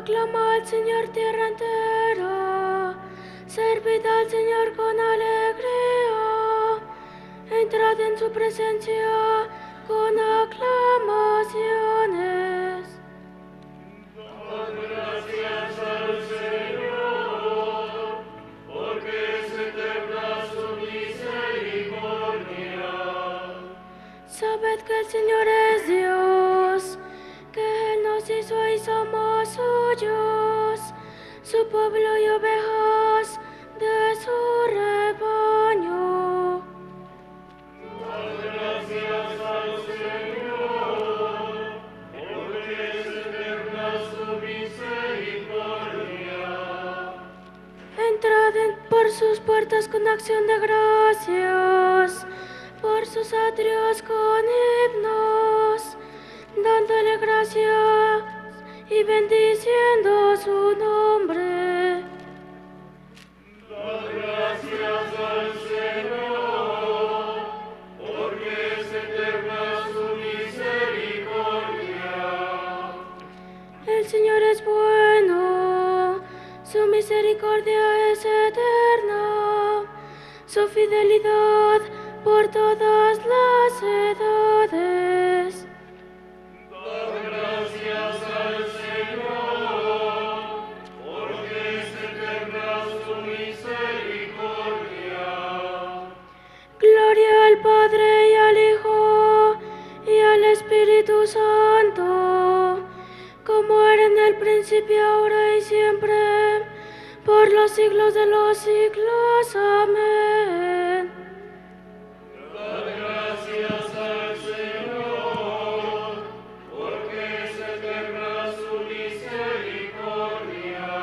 Aclama al Señor tierra entera, servid al Señor con alegría, entrad en su presencia con aclamaciones. Dad gracias al Señor, porque es eterna su misericordia. Sabed que el Señor es Dios, que Él nos hizo y somos suyos, su pueblo y ovejas de su rebaño. Dad gracias al Señor, porque es eterna su misericordia. Entrad por sus puertas con acción de gracias, por sus atrios con himnos, dándole gracias y bendiciendo su nombre. Dad gracias al Señor, porque es eterna su misericordia. El Señor es bueno, su misericordia es eterna, su fidelidad por todas las edades. Dad gracias al Señor, porque es eterna su misericordia. Gloria al Padre y al Hijo y al Espíritu Santo, como era en el principio, ahora y siempre, por los siglos de los siglos. Amén. Dad gracias al Señor, porque es eterna su misericordia.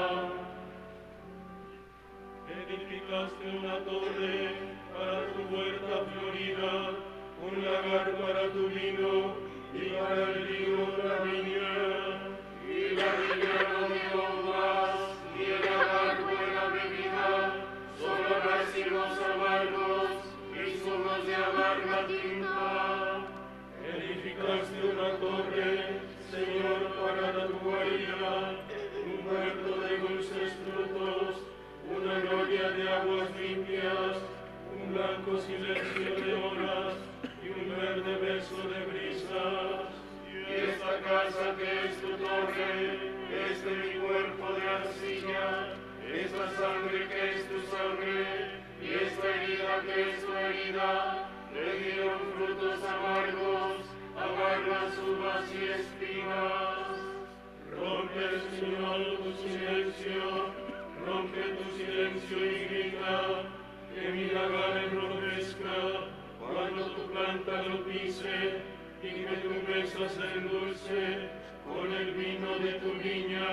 Edificaste una torre para tu huerta florida, un lagar para tu vino y para el vino la viña. Y la viña no dio uvas, ni el lagar buena bebida, solo racimos amargos y zumos de amarga tinta. Edificaste una torre, Señor, para la tu guarida, un huerto de dulces frutos, una gloria de aguas limpias, un blanco silencio de olas y un verde beso de brisas. Y esta casa que es tu torre, es de mi cuerpo de arcilla, esta sangre que es tu sangre, y esta herida que es tu herida, le dieron frutos amargos, amargas uvas y espinas. Rompe, Señor, tu silencio, rompe tu silencio y grita, que mi lagar enrojezca cuando tu planta lo pise, y que tu mesa se endulce con el vino de tu viña.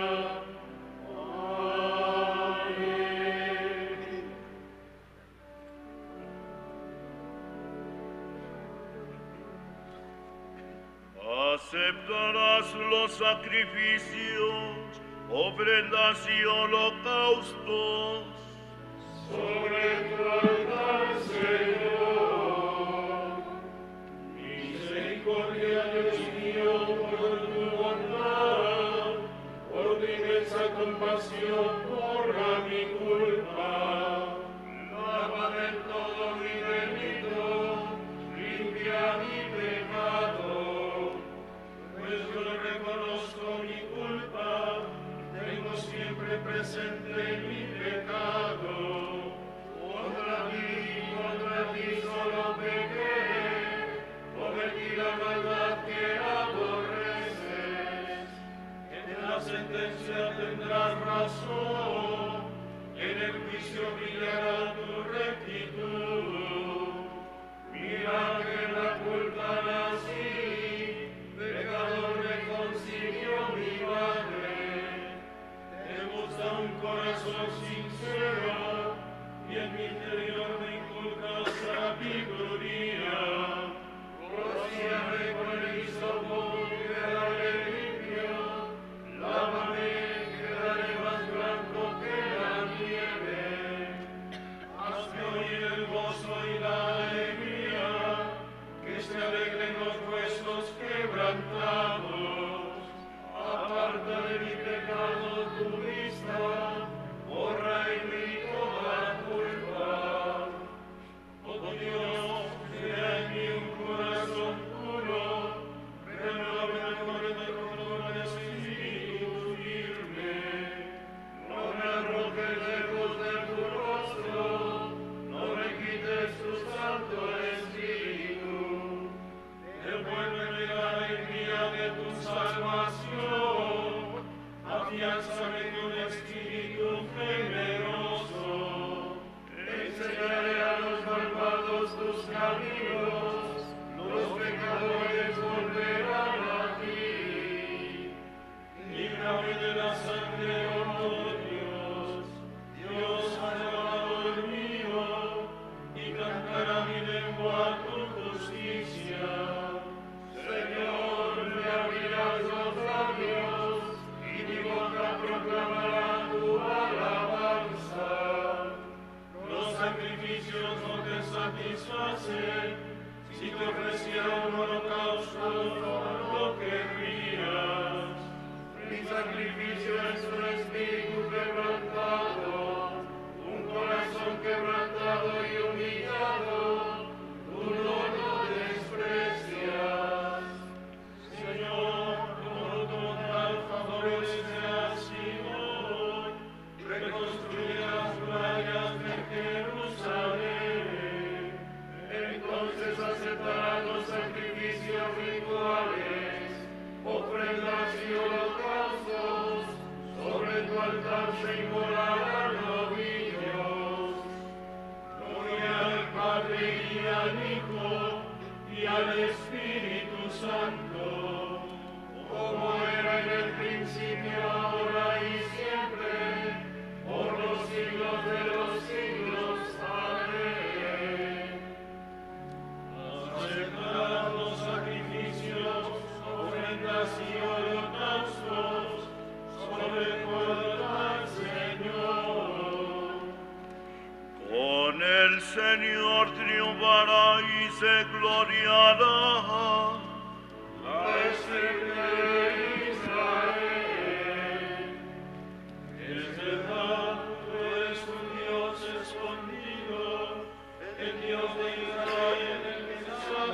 Amén. Aceptarás los sacrificios, ofrendas y holocaustos. Sobre tu altar, Señor, misericordia, Dios mío, por tu bondad, por tu inmensa compasión, borra mi culpa. Lava del todo mi delito, limpia mi pecado, pues yo reconozco mi culpa, tengo siempre presente mi pecado. Contra mí siglos, los pecadores volverán a ti. Líbrame de la sangre, oh Dios, Dios salvador mío, y cantará mi lengua tu justicia. Señor, me abrirás los labios, y mi boca proclamará tu alabanza. Los sacrificios no te satisfacen, si te ofreciera un holocausto no lo querrías. Mi sacrificio es un espíritu quebrantado, un corazón quebrantado y humillado, tú no lo desprecias. Señor, por tu bondad favorece a Sion, reconstruye las murallas de Jerusalén. Entonces aceptará los sacrificios rituales, ofrendas y holocaustos, sobre tu altar se inmolarán novillos. Gloria al Padre y al Hijo y al Espíritu Santo, como era en el principio, ahora y siempre, por los siglos de los siglos. Amén. Aceptad los sacrificios, ofrendas y holocaustos, sobre tu altar, Señor. Con el Señor triunfará y se gloriará. Israel. Es verdad, tú eres un Dios escondido, el Dios de Israel, el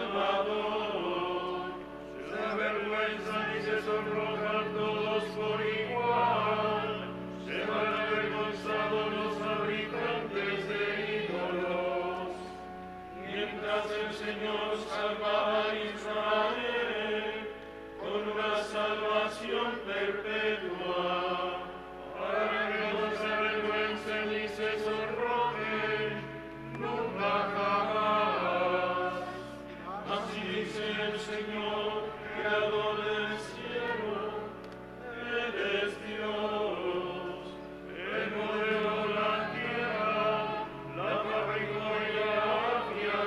Salvador. Se avergüenzan y se sonrojan todos por igual, se van avergonzados los habitantes de ídolos. Mientras el Señor salva a Israel con una salvación perpetua, para que no se avergüencen ni se sonrojen nunca jamás. Así dice el Señor, creador del cielo, eres Dios. Él modeló la tierra, la fabricó y la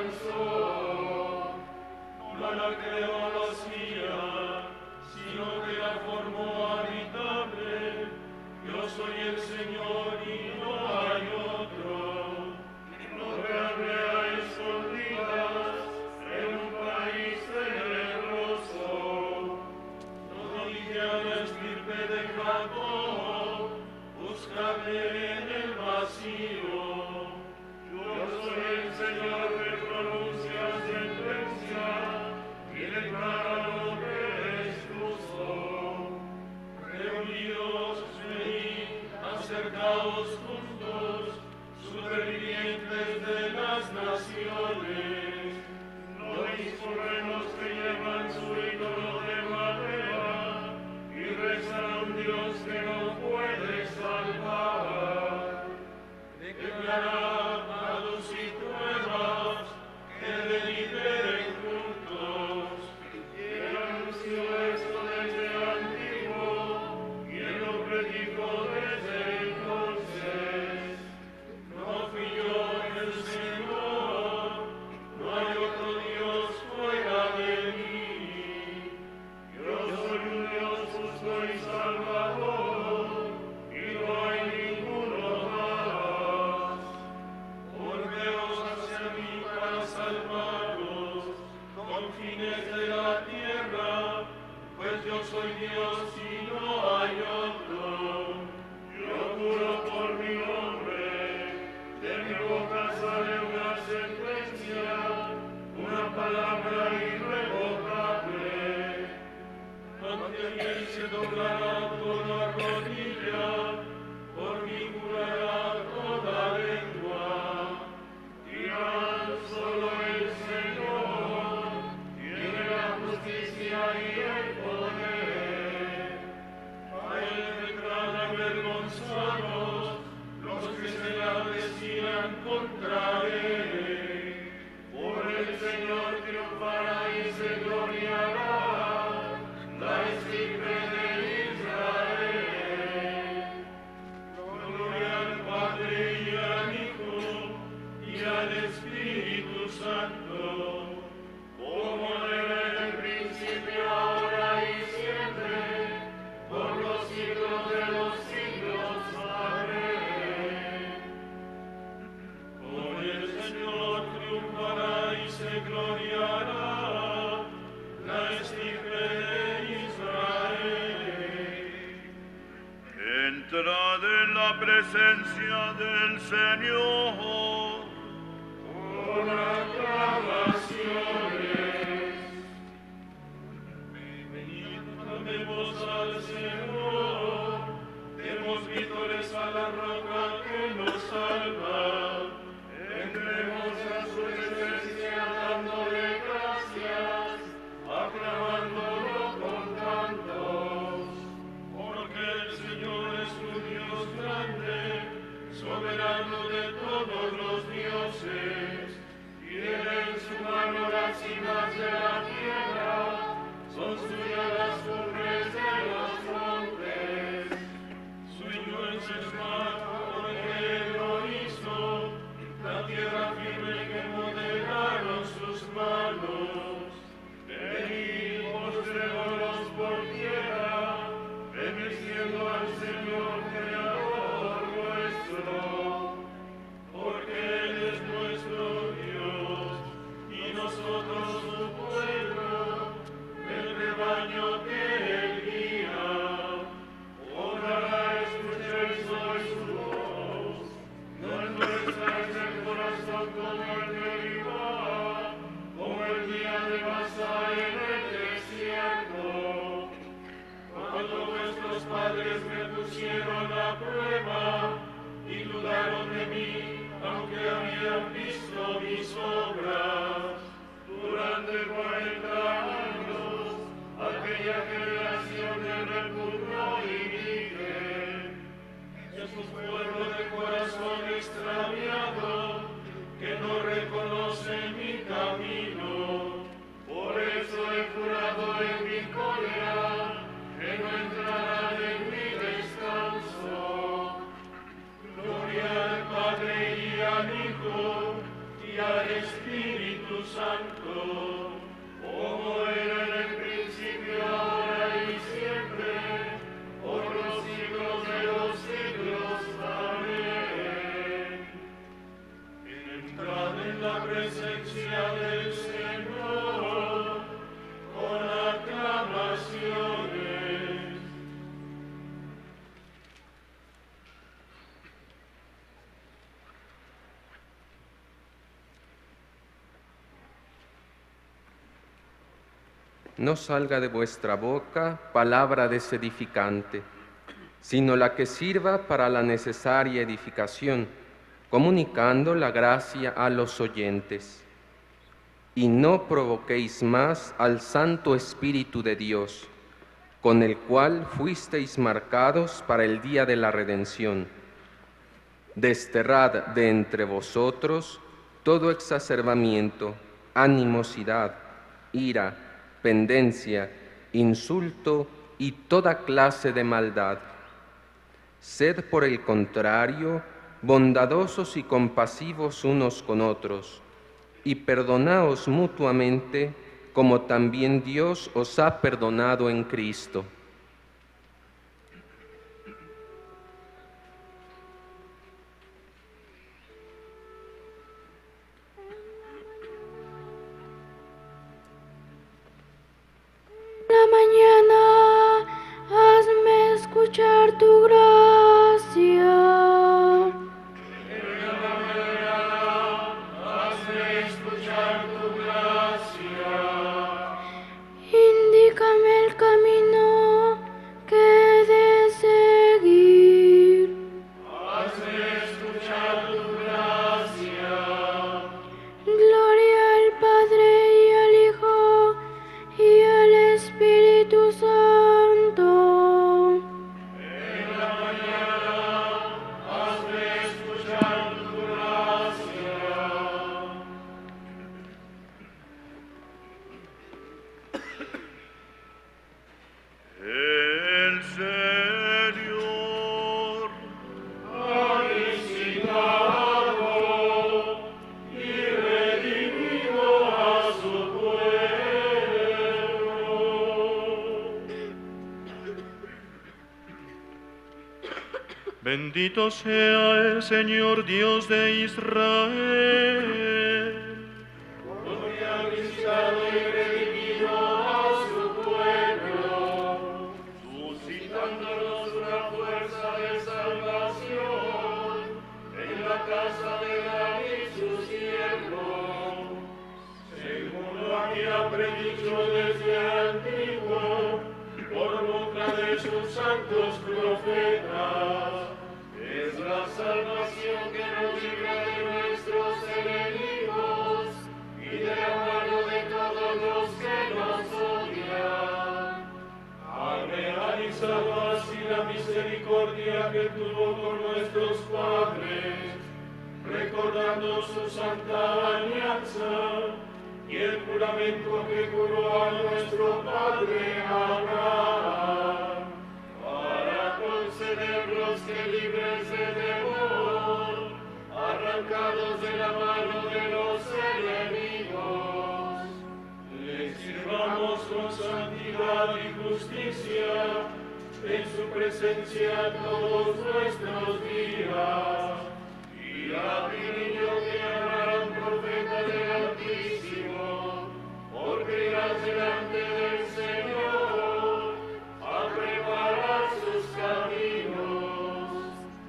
afianzó. No la creó vacía, sino que la formó habitable. Yo soy el Señor y no hay otro. No te hablé a escondidas en un país tenebroso. No dije a la estirpe de Jacob, búscame en el vacío. Yo soy el Señor que pronuncia sentencia y declara lo que es justo. Reunidos, venid, acercaos juntos, supervivientes de las naciones. No discurren los que llevan su ídolo de madera y rezan a un Dios que no puede salvar. Declarad a luz y pruebas que deliberen juntos. ¿Quién anunció esto desde antiguo? ¿Quién lo predijo desde entonces? No fui yo el Señor, no hay otro Dios fuera de mí. Yo soy un Dios justo y salvador, y no hay ninguno más. Volveos hacia mí para salvaros, confines de la tierra, pues yo soy Dios y no hay otro. Yo juro por mi nombre, de mi boca sale una sentencia, una palabra irrevocable. Ante mí se doblará toda rodilla, por mí jurará toda lengua. Dirán solo el Señor, tiene la justicia y el poder. A él vendrán avergonzados los que se la avecinan contra él. Por el Señor se gloriará la estirpe de Israel. Entrad en la presencia del Señor. Con aclamaciones. Venid, cantemos al Señor, demos vítores a la roca que nos salva. Entremos a su presencia dándole gracias, aclamándolo con cantos. Porque el Señor es un Dios grande, soberano de todos los dioses. Tiene en su mano las cimas de la tierra, son suyas las cumbres de los montes. Suyo es el mar, porque él lo hizo, la tierra firme que modelaron sus manos. Venid, postrémonos por tierra, bendiciendo al Señor Creador nuestro, porque Él es nuestro Dios, y nosotros su pueblo, el rebaño que Él guía. Ojalá escuchéis hoy su voz, no endurezcáis el corazón como el Meribá, como el día de Masá en el desierto, cuando vuestros padres me pusieron a prueba y dudaron de mí, aunque habían visto mis obras. Durante 40 años, aquella generación me repugnó y dije: es un pueblo de corazón extraviado, que no reconoce mi camino. Por eso he jurado en mi cólera, que no entrarán en mi descanso. Gloria al Padre y al Hijo y al Espíritu Santo, como era en el principio, ahora y siempre, por los siglos de los siglos. Amén. Entrad en la presencia del Señor con aclamaciones. No salga de vuestra boca palabra desedificante, sino la que sirva para la necesaria edificación, comunicando la gracia a los oyentes. Y no provoquéis más al Santo Espíritu de Dios, con el cual fuisteis marcados para el día de la redención. Desterrad de entre vosotros todo exacerbamiento, animosidad, ira, pendencia, insulto y toda clase de maldad. Sed, por el contrario, bondadosos y compasivos unos con otros, y perdonaos mutuamente, como también Dios os ha perdonado en Cristo. La mañana, hazme escuchar tu gracia. En la mañana, hazme escuchar tu gracia. Indícame el camino que he de seguir. Hazme escuchar tu gracia. Gloria al Padre y al Hijo y al Espíritu Santo. En la mañana, hazme escuchar tu gracia. El Señor Ha visitado y redimido a su pueblo. Bendito sea el Señor Dios de Israel, porque visitado y redimido a su pueblo, suscitándonos una fuerza de salvación en la casa de David su siervo, según lo había predicho desde antiguo por boca de sus santos profetas. Es la salvación que nos libra de nuestros enemigos y de la mano de todos los que nos odian. Ha realizado así la misericordia que tuvo con nuestros padres, recordando su santa alianza y el juramento que juró a nuestro padre Abraham, para concedernos que libres de temor, arrancados de la mano de los enemigos, les sirvamos con santidad y justicia en su presencia todos nuestros días. Y la niño que Abraham, profeta del Altísimo, porque irás delante del Señor a preparar sus caminos,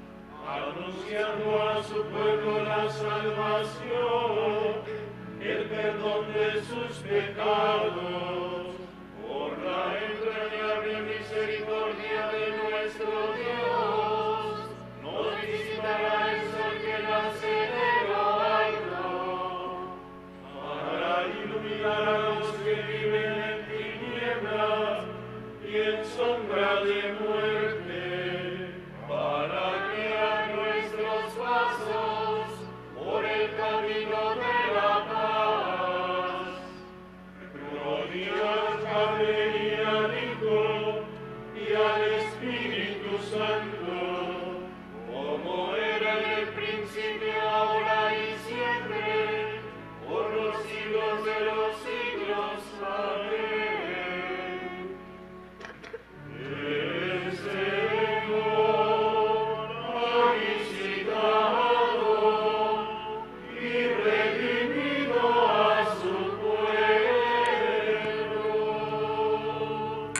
anunciando a su pueblo la salvación, el perdón de sus pecados, por la entrañable misericordia de nuestro Dios, nos visitará el sol que nace de lo alto, para iluminar a los que viven en tinieblas y en sombra de muerte, para guiar nuestros pasos por el camino de la paz. Gloria al Padre y al Hijo y al Espíritu Santo, como era en el principio, ahora y siempre, por los siglos de los siglos. Amén. El Señor ha visitado y redimido a su pueblo.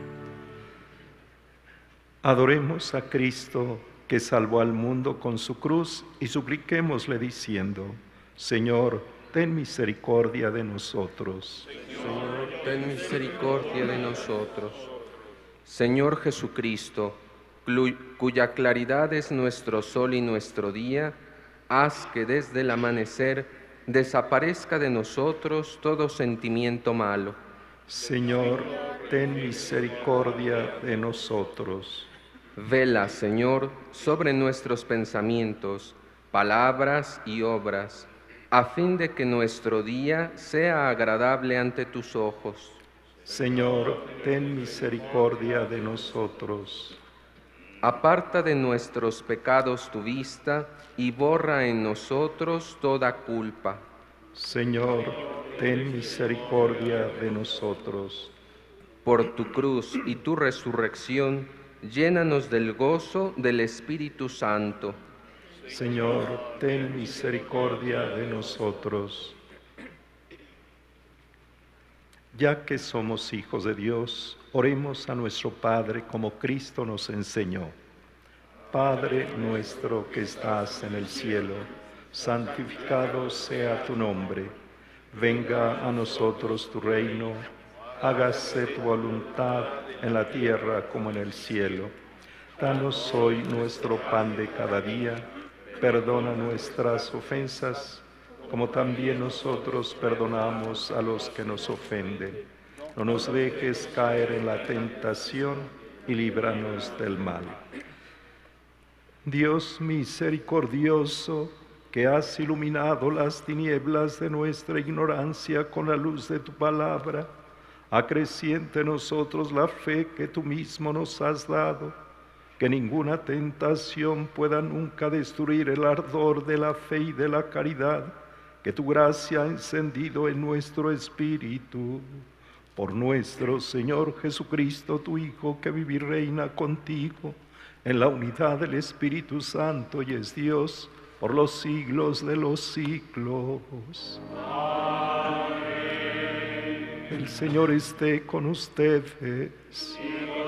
Adoremos a Cristo, que salvó al mundo con su cruz, y supliquémosle diciendo: Señor, ten misericordia de nosotros. Señor, ten misericordia de nosotros. Señor Jesucristo, cuya claridad es nuestro sol y nuestro día, haz que desde el amanecer desaparezca de nosotros todo sentimiento malo. Señor, ten misericordia de nosotros. Vela, Señor, sobre nuestros pensamientos, palabras y obras, a fin de que nuestro día sea agradable ante tus ojos. Señor, ten misericordia de nosotros. Aparta de nuestros pecados tu vista y borra en nosotros toda culpa. Señor, ten misericordia de nosotros. Por tu cruz y tu resurrección, llénanos del gozo del Espíritu Santo. Señor, ten misericordia de nosotros. Ya que somos hijos de Dios, oremos a nuestro Padre como Cristo nos enseñó. Padre nuestro que estás en el cielo, santificado sea tu nombre. Venga a nosotros tu reino, hágase tu voluntad en la tierra como en el cielo. Danos hoy nuestro pan de cada día. Perdona nuestras ofensas, como también nosotros perdonamos a los que nos ofenden. No nos dejes caer en la tentación y líbranos del mal. Dios misericordioso, que has iluminado las tinieblas de nuestra ignorancia con la luz de tu palabra, acreciente en nosotros la fe que tú mismo nos has dado, que ninguna tentación pueda nunca destruir el ardor de la fe y de la caridad que tu gracia ha encendido en nuestro espíritu. Por nuestro Señor Jesucristo, tu Hijo, que vive y reina contigo en la unidad del Espíritu Santo y es Dios por los siglos de los siglos. Amén. El Señor esté con ustedes.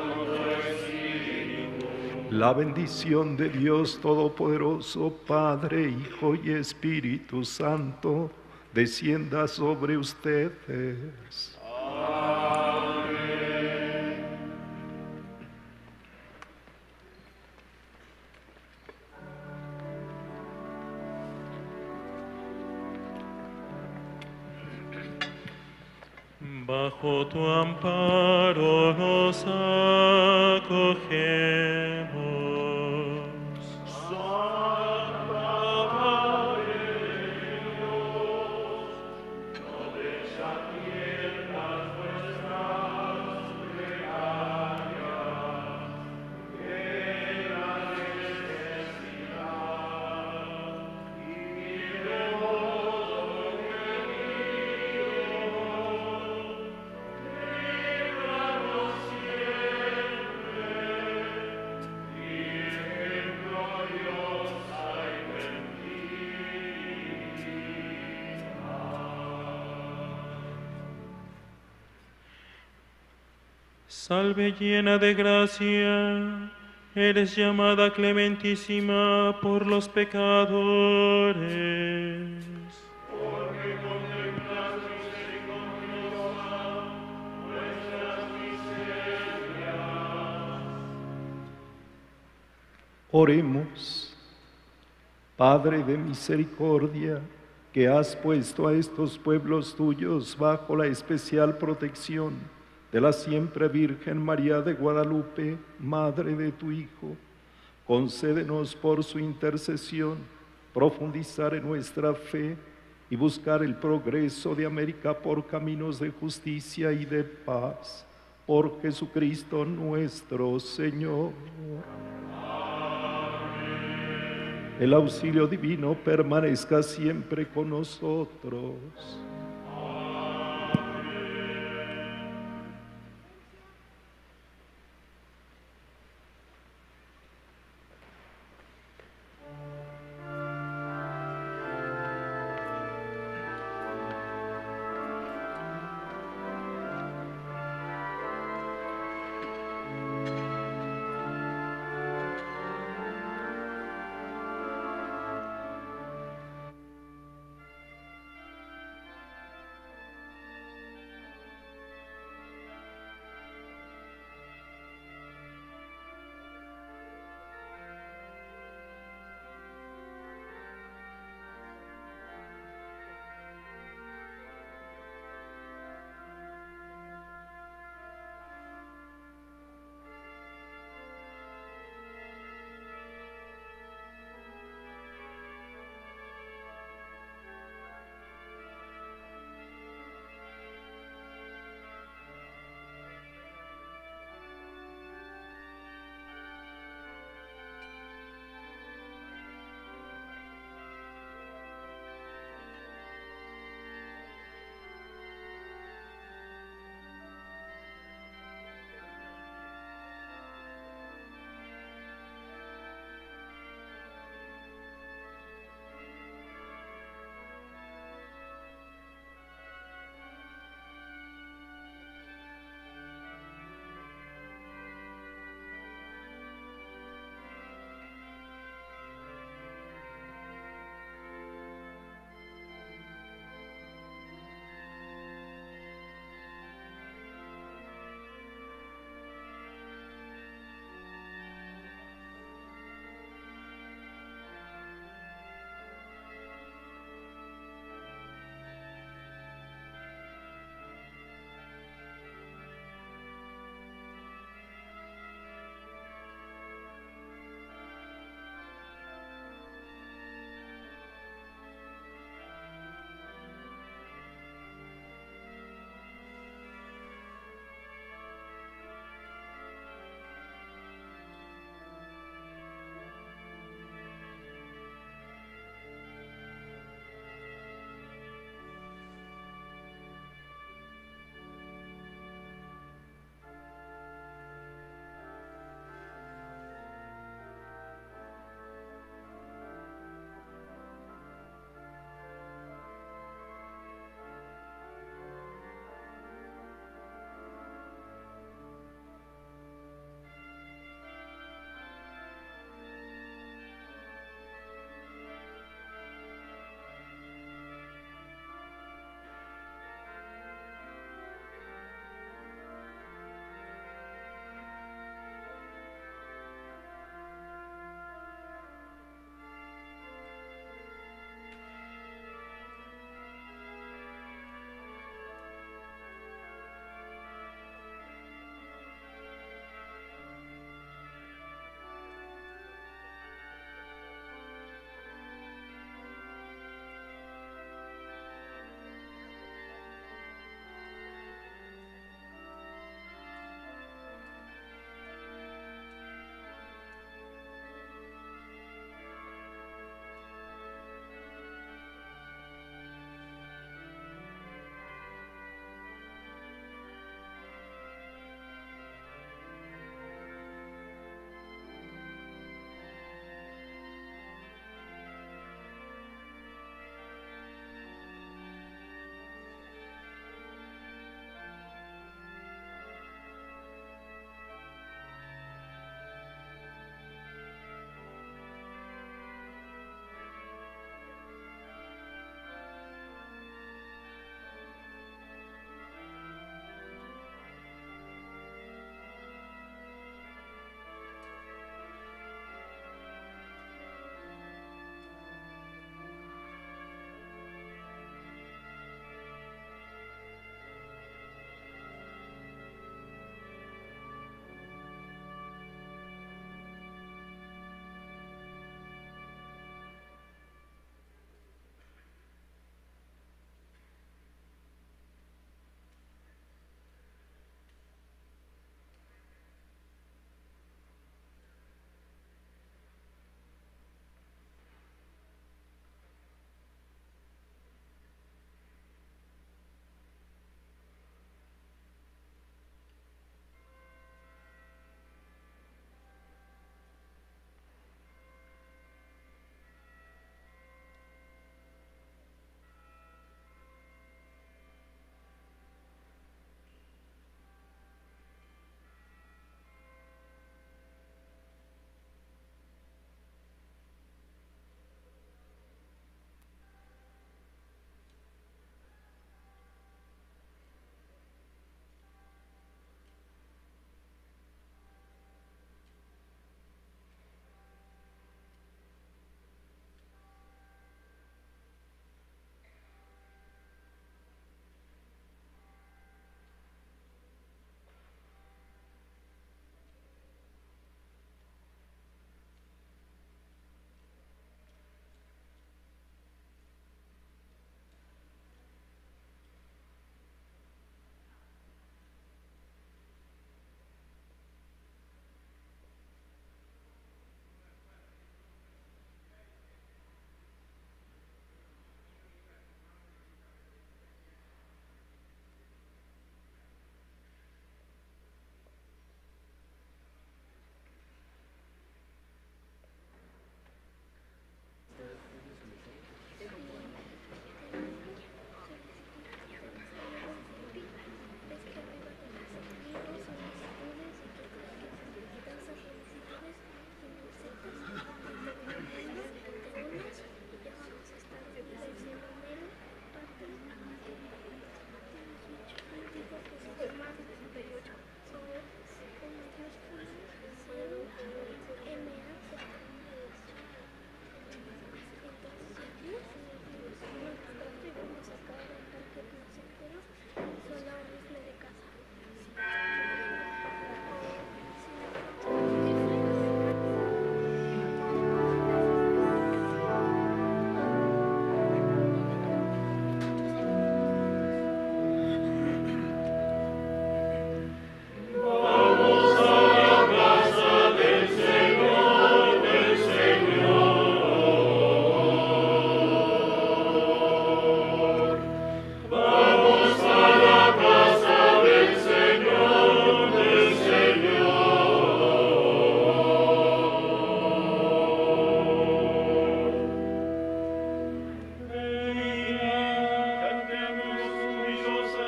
La bendición de Dios Todopoderoso, Padre, Hijo y Espíritu Santo, descienda sobre ustedes. Bajo tu amparo nos acogemos. Salve llena de gracia, eres llamada clementísima por los pecadores. Porque contemplas misericordiosa nuestras miserias. Oremos. Padre de misericordia, que has puesto a estos pueblos tuyos bajo la especial protección de la siempre Virgen María de Guadalupe, Madre de tu Hijo, concédenos por su intercesión profundizar en nuestra fe y buscar el progreso de América por caminos de justicia y de paz. Por Jesucristo nuestro Señor. Amén. El auxilio divino permanezca siempre con nosotros.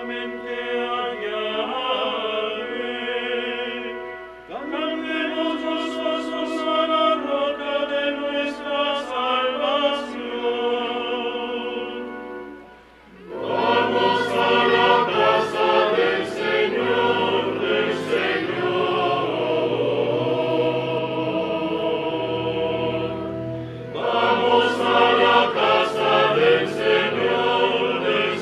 ciertamente hallaré. Cantemos gozosos a la roca de nuestra salvación. Vamos a la casa del Señor, del Señor. Vamos a la casa del Señor, del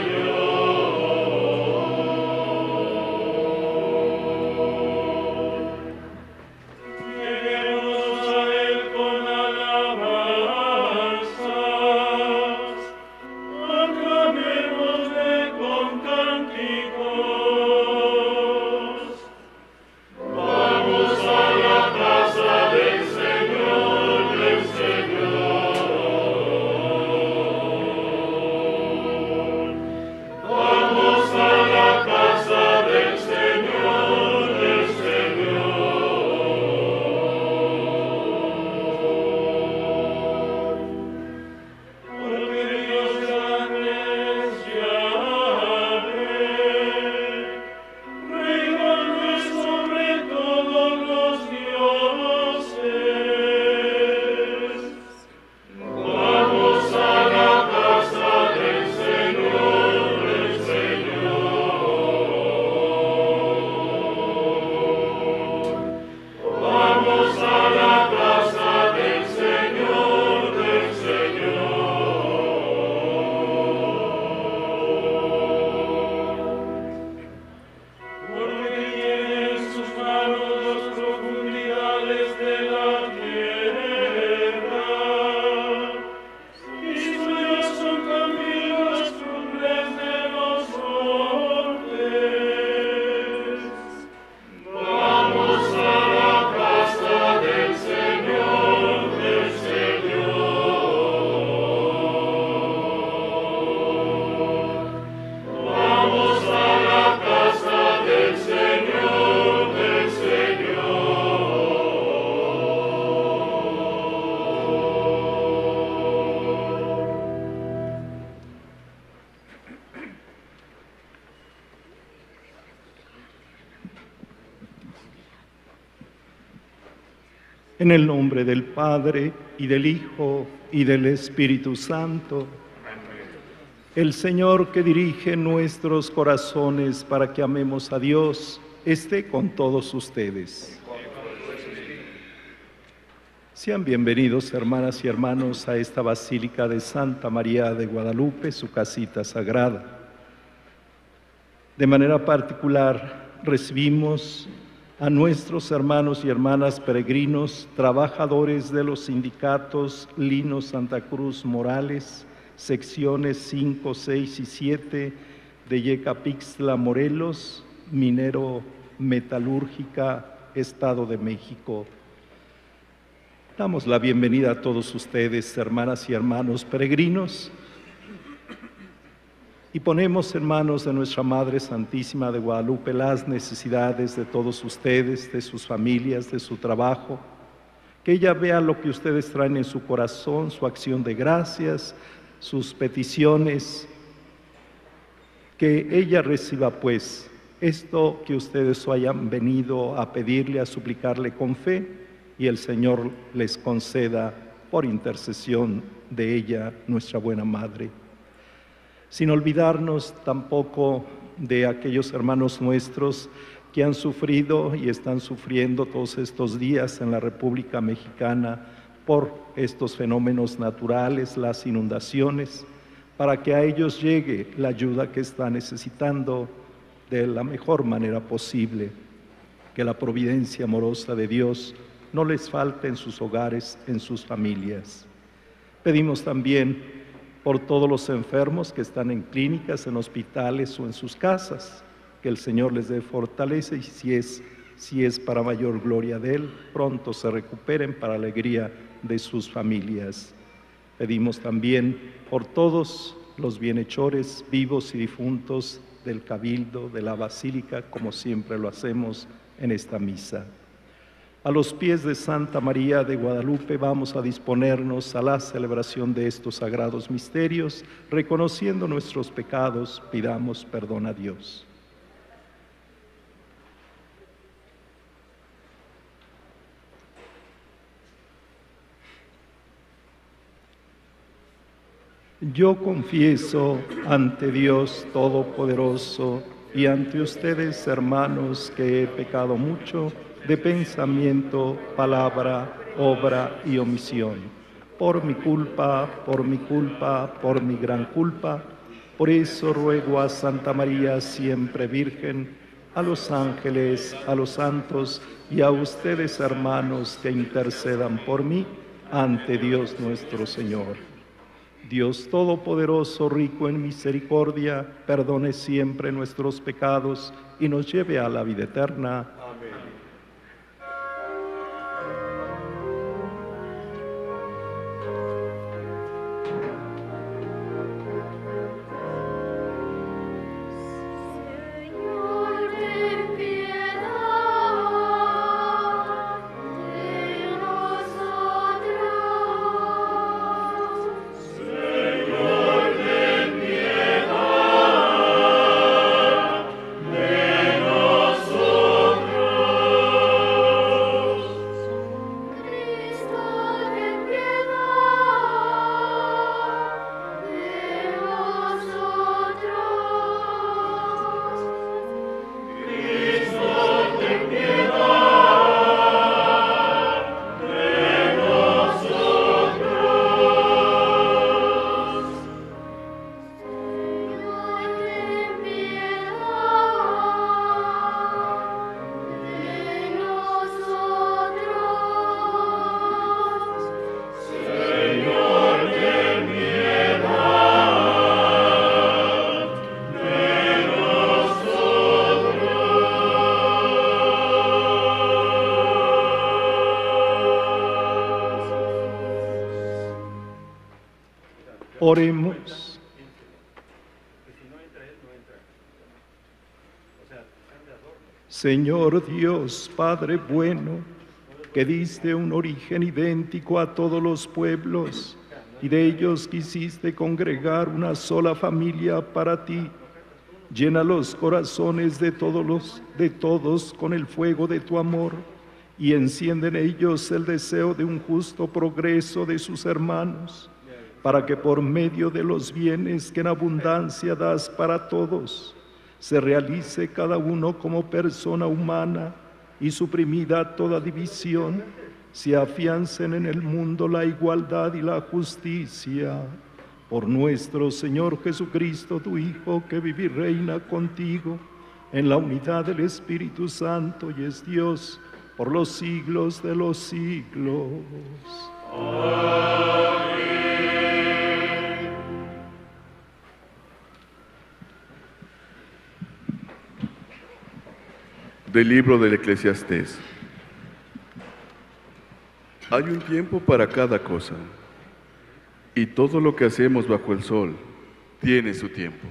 Señor. Lleguemos a Él con alabanzas, aclamémosle con cánticos. Vamos a la casa del Señor, del Señor. Vamos a la casa del Señor, del Señor. Porque Dios grande es Yahvé, Rey grande sobre todos los dioses. Vamos a la casa del Señor, del Señor. Vamos a la casa del Señor, del Señor. Porque tiene en sus manos las profundidades de la tierra, y suyas son también las cumbres de los montes. Vamos a la casa del Señor, del Señor. Vamos a la casa del Señor, del Señor. En el nombre del Padre, y del Hijo, y del Espíritu Santo. El Señor que dirige nuestros corazones para que amemos a Dios, esté con todos ustedes. Sean bienvenidos, hermanas y hermanos, a esta Basílica de Santa María de Guadalupe, su casita sagrada. De manera particular, recibimos a nuestros hermanos y hermanas peregrinos, trabajadores de los sindicatos Lino Santa Cruz Morales, secciones 5, 6 y 7 de Yecapixtla, Morelos, Minero Metalúrgica, Estado de México. Damos la bienvenida a todos ustedes, hermanas y hermanos peregrinos, y ponemos en manos de nuestra Madre Santísima de Guadalupe las necesidades de todos ustedes, de sus familias, de su trabajo. Que ella vea lo que ustedes traen en su corazón, su acción de gracias, sus peticiones. Que ella reciba pues esto que ustedes hayan venido a pedirle, a suplicarle con fe, y el Señor les conceda por intercesión de ella, nuestra buena Madre. Sin olvidarnos tampoco de aquellos hermanos nuestros que han sufrido y están sufriendo todos estos días en la República Mexicana por estos fenómenos naturales, las inundaciones, para que a ellos llegue la ayuda que están necesitando de la mejor manera posible. Que la providencia amorosa de Dios no les falte en sus hogares, en sus familias. Pedimos también por todos los enfermos que están en clínicas, en hospitales o en sus casas, que el Señor les dé fortaleza y si es para mayor gloria de Él, pronto se recuperen para alegría de sus familias. Pedimos también por todos los bienhechores vivos y difuntos del Cabildo, de la Basílica, como siempre lo hacemos en esta misa. A los pies de Santa María de Guadalupe vamos a disponernos a la celebración de estos sagrados misterios. Reconociendo nuestros pecados, pidamos perdón a Dios. Yo confieso ante Dios Todopoderoso y ante ustedes, hermanos, que he pecado mucho de pensamiento, palabra, obra y omisión. Por mi culpa, por mi gran culpa. Por eso ruego a Santa María, siempre Virgen, a los ángeles, a los santos y a ustedes, hermanos, que intercedan por mí ante Dios nuestro Señor. Dios Todopoderoso, rico en misericordia, perdone siempre nuestros pecados y nos lleve a la vida eterna. Amén. Oremos. Señor Dios, Padre bueno, que diste un origen idéntico a todos los pueblos y de ellos quisiste congregar una sola familia para ti, llena los corazones de todos con el fuego de tu amor y enciende en ellos el deseo de un justo progreso de sus hermanos, para que por medio de los bienes que en abundancia das para todos, se realice cada uno como persona humana y suprimida toda división, se afiancen en el mundo la igualdad y la justicia. Por nuestro Señor Jesucristo, tu Hijo, que vive y reina contigo en la unidad del Espíritu Santo y es Dios por los siglos de los siglos. Amén. Del libro del Eclesiastés. Hay un tiempo para cada cosa, y todo lo que hacemos bajo el sol tiene su tiempo.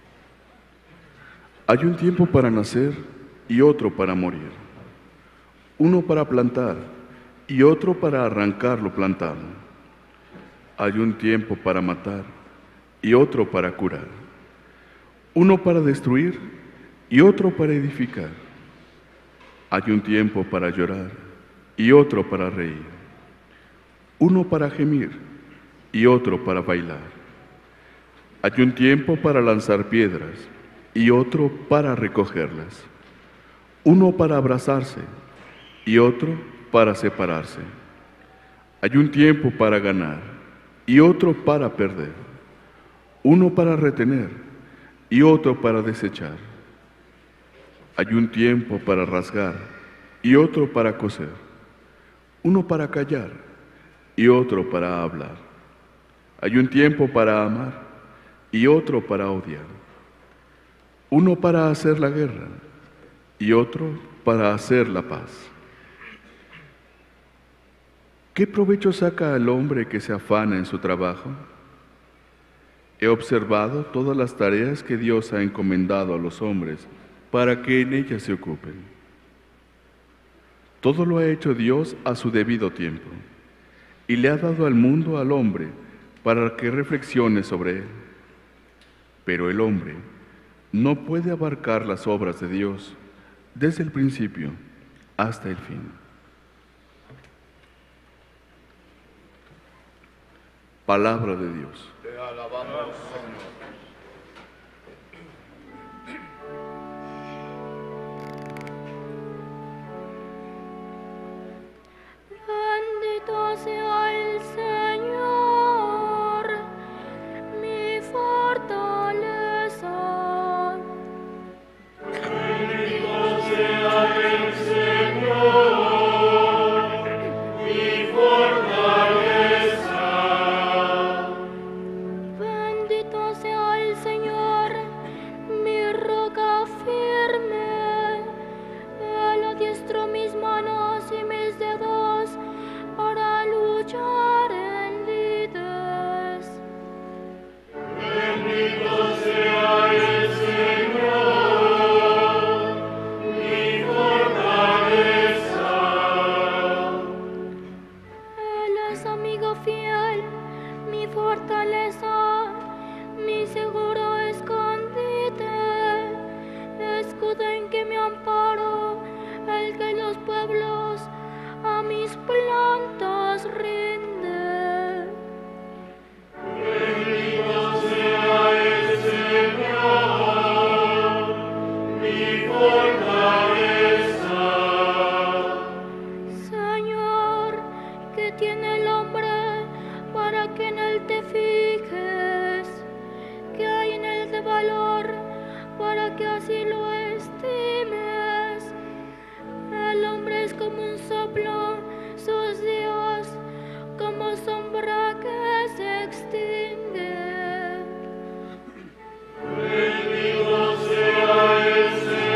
Hay un tiempo para nacer y otro para morir, uno para plantar y otro para arrancar lo plantado. Hay un tiempo para matar y otro para curar, uno para destruir y otro para edificar. Hay un tiempo para llorar y otro para reír, uno para gemir y otro para bailar. Hay un tiempo para lanzar piedras y otro para recogerlas, uno para abrazarse y otro para separarse. Hay un tiempo para ganar y otro para perder, uno para retener y otro para desechar. Hay un tiempo para rasgar y otro para coser, uno para callar y otro para hablar. Hay un tiempo para amar y otro para odiar, uno para hacer la guerra y otro para hacer la paz. ¿Qué provecho saca el hombre que se afana en su trabajo? He observado todas las tareas que Dios ha encomendado a los hombres para que en ellas se ocupen. Todo lo ha hecho Dios a su debido tiempo, y le ha dado al mundo al hombre para que reflexione sobre él. Pero el hombre no puede abarcar las obras de Dios desde el principio hasta el fin. Palabra de Dios. Te alabamos, Señor. Bendito sea el Señor, mi fortaleza. Bendito sea el Señor, mi fortaleza. Bendito sea el Señor, mi roca firme. Él adiestró mis manos y mis dedos para luchar en lides. Bendito sea el Señor, mi fortaleza. Él es amigo fiel, mi fortaleza, mi seguro escondite, escudo en que me amparo, el que los pueblos a mis plantas rinde. Bendito sea el Señor, mi fortaleza. Señor, ¿qué tiene el hombre para que en él te fijes? ¿Qué hay en él de valor para que así lo estimes? El hombre es como un soplo, sus días como sombra que se extingue. Bendito sea el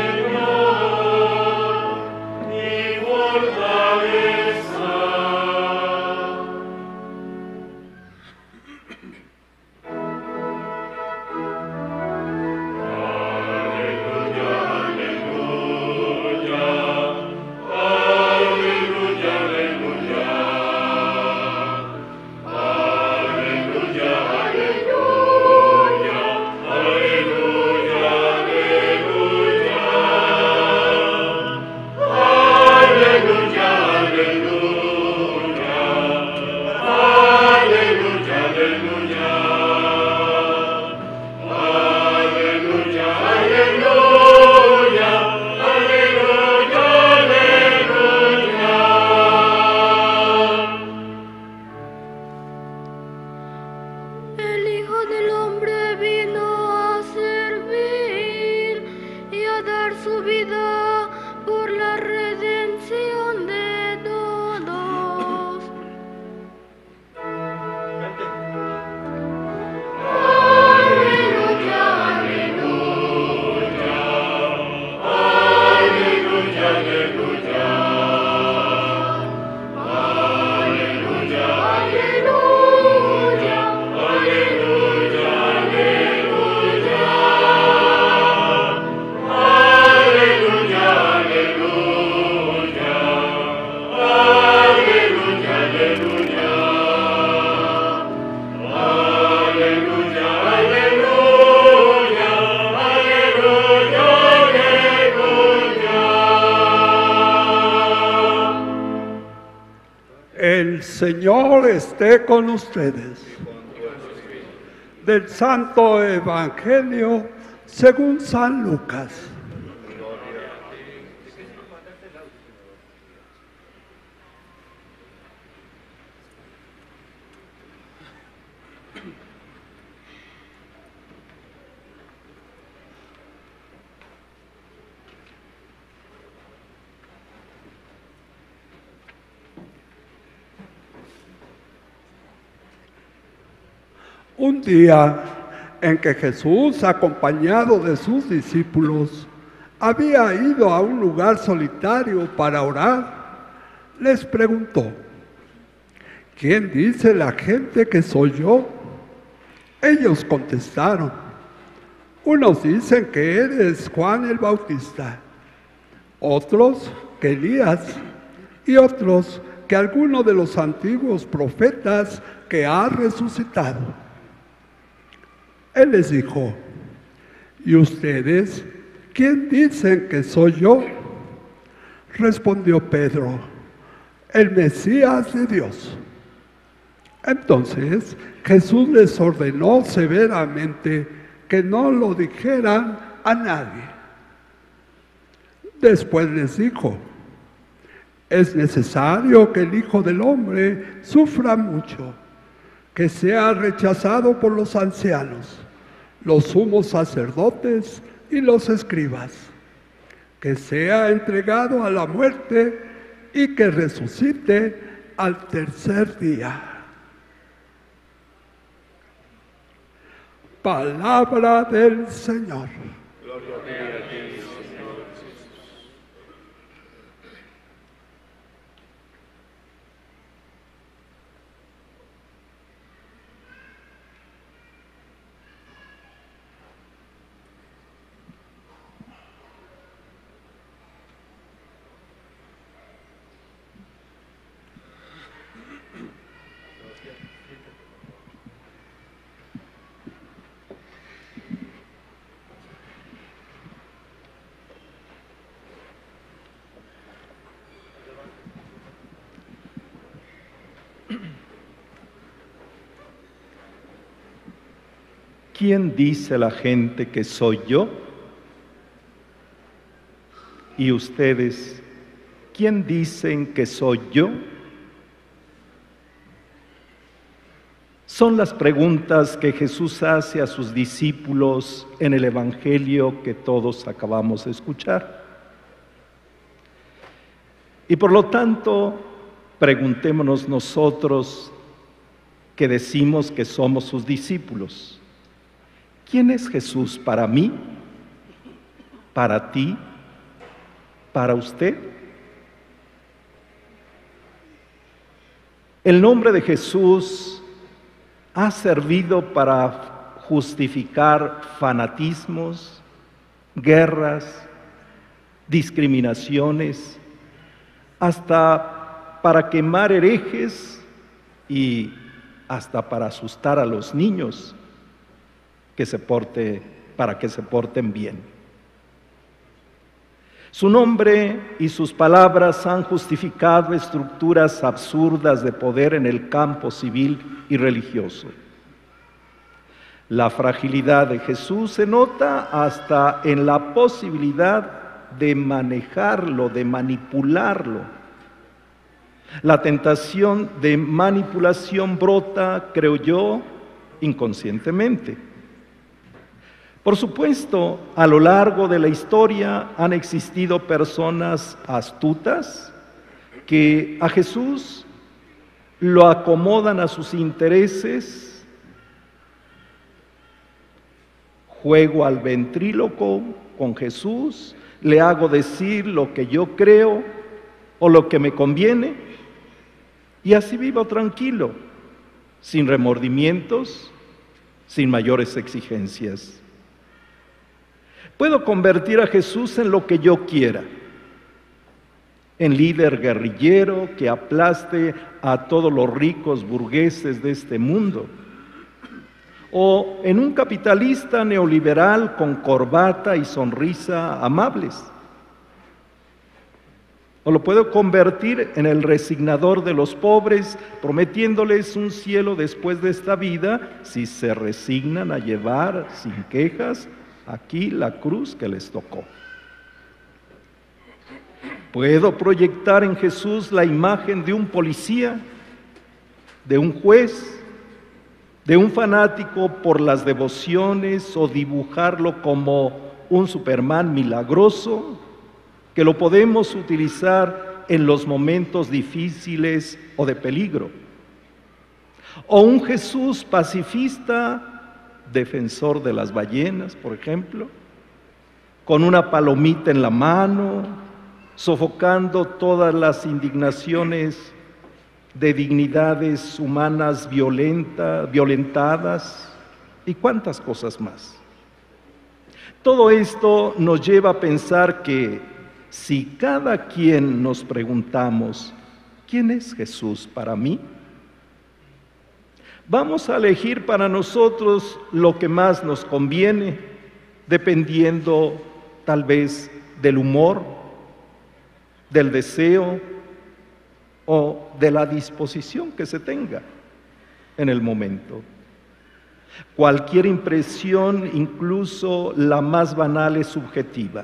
Señor, mi fortaleza. Aleluya, aleluya, aleluya, aleluya, aleluya, aleluya, aleluya, aleluya, aleluya, aleluya, aleluya. El Hijo del Hombre vino a servir y a dar su vida por la redención de todos. Aleluya, aleluya, Aleluya, aleluya, aleluya, aleluya, aleluya, aleluya, aleluya, aleluya, El Señor esté con ustedes. Del Santo Evangelio según San Lucas. Un día en que Jesús, acompañado de sus discípulos, había ido a un lugar solitario para orar, les preguntó: ¿quién dice la gente que soy yo? Ellos contestaron: unos dicen que eres Juan el Bautista, otros que Elías, y otros que alguno de los antiguos profetas que ha resucitado. Él les dijo: ¿y ustedes quién dicen que soy yo? Respondió Pedro: el Mesías de Dios. Entonces Jesús les ordenó severamente que no lo dijeran a nadie. Después les dijo: es necesario que el Hijo del Hombre sufra mucho, que sea rechazado por los ancianos, los sumos sacerdotes y los escribas, que sea entregado a la muerte y que resucite al tercer día. Palabra del Señor. Gloria a ti, Señor Jesús. ¿Quién dice la gente que soy yo? ¿Y ustedes, quién dicen que soy yo? Son las preguntas que Jesús hace a sus discípulos en el Evangelio que todos acabamos de escuchar. Y por lo tanto, preguntémonos nosotros que decimos que somos sus discípulos: ¿quién es Jesús para mí, para ti, para usted? El nombre de Jesús ha servido para justificar fanatismos, guerras, discriminaciones, hasta para quemar herejes y hasta para asustar a los niños para que se porten bien. Su nombre y sus palabras han justificado estructuras absurdas de poder en el campo civil y religioso. La fragilidad de Jesús se nota hasta en la posibilidad de manejarlo, de manipularlo. La tentación de manipulación brota, creo yo, inconscientemente. Por supuesto, a lo largo de la historia han existido personas astutas que a Jesús lo acomodan a sus intereses. Juego al ventríloco con Jesús, le hago decir lo que yo creo o lo que me conviene, y así vivo tranquilo, sin remordimientos, sin mayores exigencias. Puedo convertir a Jesús en lo que yo quiera, en líder guerrillero que aplaste a todos los ricos burgueses de este mundo, o en un capitalista neoliberal con corbata y sonrisa amables. O lo puedo convertir en el resignador de los pobres, prometiéndoles un cielo después de esta vida si se resignan a llevar sin quejas aquí la cruz que les tocó. Puedo proyectar en Jesús la imagen de un policía, de un juez, de un fanático por las devociones, o dibujarlo como un Superman milagroso, que lo podemos utilizar en los momentos difíciles o de peligro. O un Jesús pacifista, defensor de las ballenas, por ejemplo, con una palomita en la mano, sofocando todas las indignaciones de dignidades humanas violentadas y cuántas cosas más. Todo esto nos lleva a pensar que si cada quien nos preguntamos, ¿quién es Jesús para mí? Vamos a elegir para nosotros lo que más nos conviene, dependiendo tal vez del humor, del deseo o de la disposición que se tenga en el momento. Cualquier impresión, incluso la más banal, es subjetiva,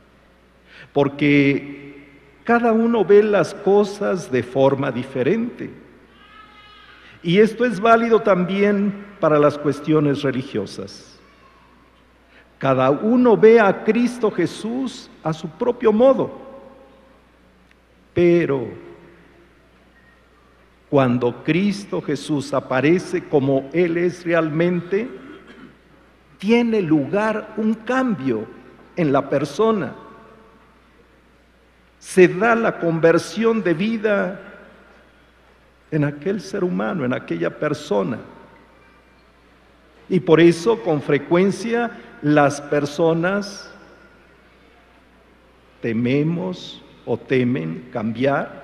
porque cada uno ve las cosas de forma diferente. Y esto es válido también para las cuestiones religiosas. Cada uno ve a Cristo Jesús a su propio modo, pero cuando Cristo Jesús aparece como Él es realmente, tiene lugar un cambio en la persona. Se da la conversión de vida en aquel ser humano, en aquella persona. Y por eso, con frecuencia, las personas tememos o temen cambiar.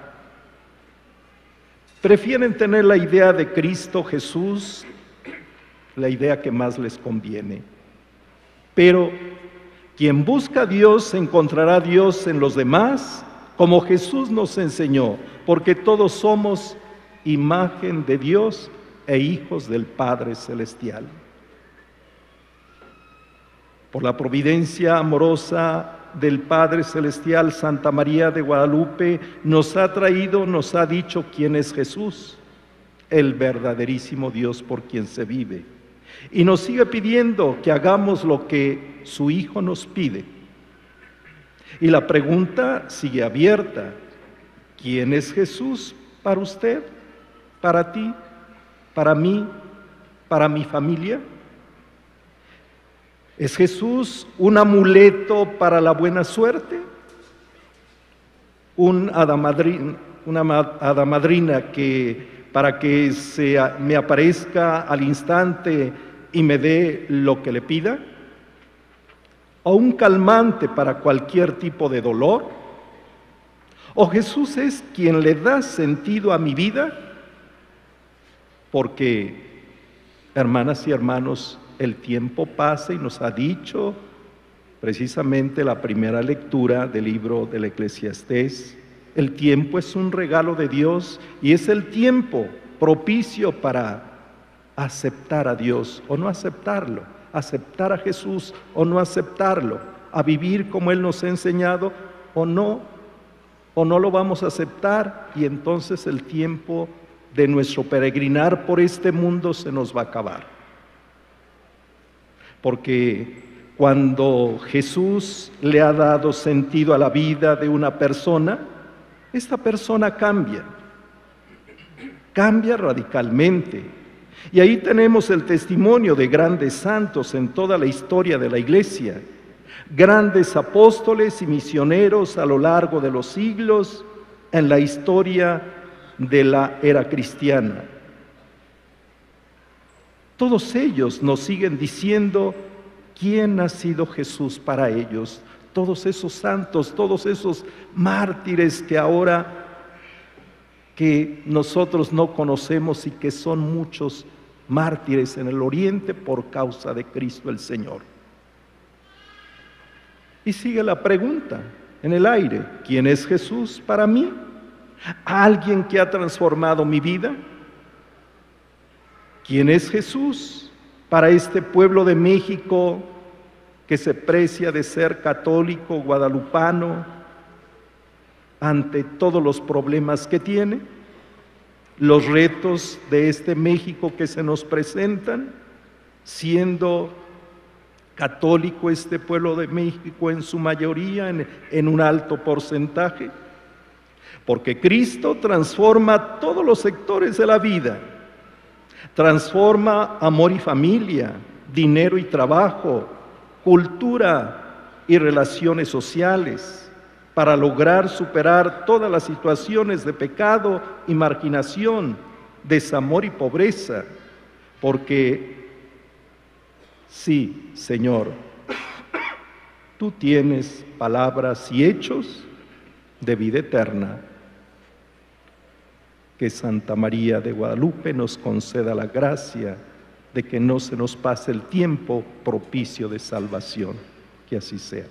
Prefieren tener la idea de Cristo Jesús, la idea que más les conviene. Pero quien busca a Dios encontrará a Dios en los demás, como Jesús nos enseñó, porque todos somos imagen de Dios e hijos del Padre Celestial. Por la providencia amorosa del Padre Celestial, Santa María de Guadalupe nos ha dicho quién es Jesús, el verdaderísimo Dios por quien se vive. Y nos sigue pidiendo que hagamos lo que su Hijo nos pide. Y la pregunta sigue abierta: ¿quién es Jesús para usted, para ti, para mí, para mi familia? ¿Es Jesús un amuleto para la buena suerte? ¿Una hada madrina que para que me aparezca al instante y me dé lo que le pida? ¿O un calmante para cualquier tipo de dolor? ¿O Jesús es quien le da sentido a mi vida? Porque, hermanas y hermanos, el tiempo pasa y nos ha dicho precisamente la primera lectura del libro del Eclesiastés: el tiempo es un regalo de Dios y es el tiempo propicio para aceptar a Dios o no aceptarlo, aceptar a Jesús o no aceptarlo, a vivir como Él nos ha enseñado o no lo vamos a aceptar, y entonces el tiempo de nuestro peregrinar por este mundo se nos va a acabar. Porque cuando Jesús le ha dado sentido a la vida de una persona, esta persona cambia radicalmente. Y ahí tenemos el testimonio de grandes santos en toda la historia de la Iglesia, grandes apóstoles y misioneros a lo largo de los siglos en la historia de la era cristiana. Todos ellos nos siguen diciendo quién ha sido Jesús para ellos. Todos esos santos, todos esos mártires que nosotros no conocemos y que son muchos mártires en el Oriente por causa de Cristo el Señor. Y sigue la pregunta en el aire: ¿quién es Jesús para mí? ¿Alguien que ha transformado mi vida? ¿Quién es Jesús para este pueblo de México que se precia de ser católico, guadalupano, ante todos los problemas que tiene, los retos de este México que se nos presentan, siendo católico este pueblo de México en su mayoría, en un alto porcentaje? Porque Cristo transforma todos los sectores de la vida. Transforma amor y familia, dinero y trabajo, cultura y relaciones sociales, para lograr superar todas las situaciones de pecado y marginación, desamor y pobreza. Porque sí, Señor, tú tienes palabras y hechos de vida eterna. Que Santa María de Guadalupe nos conceda la gracia de que no se nos pase el tiempo propicio de salvación. Que así sea.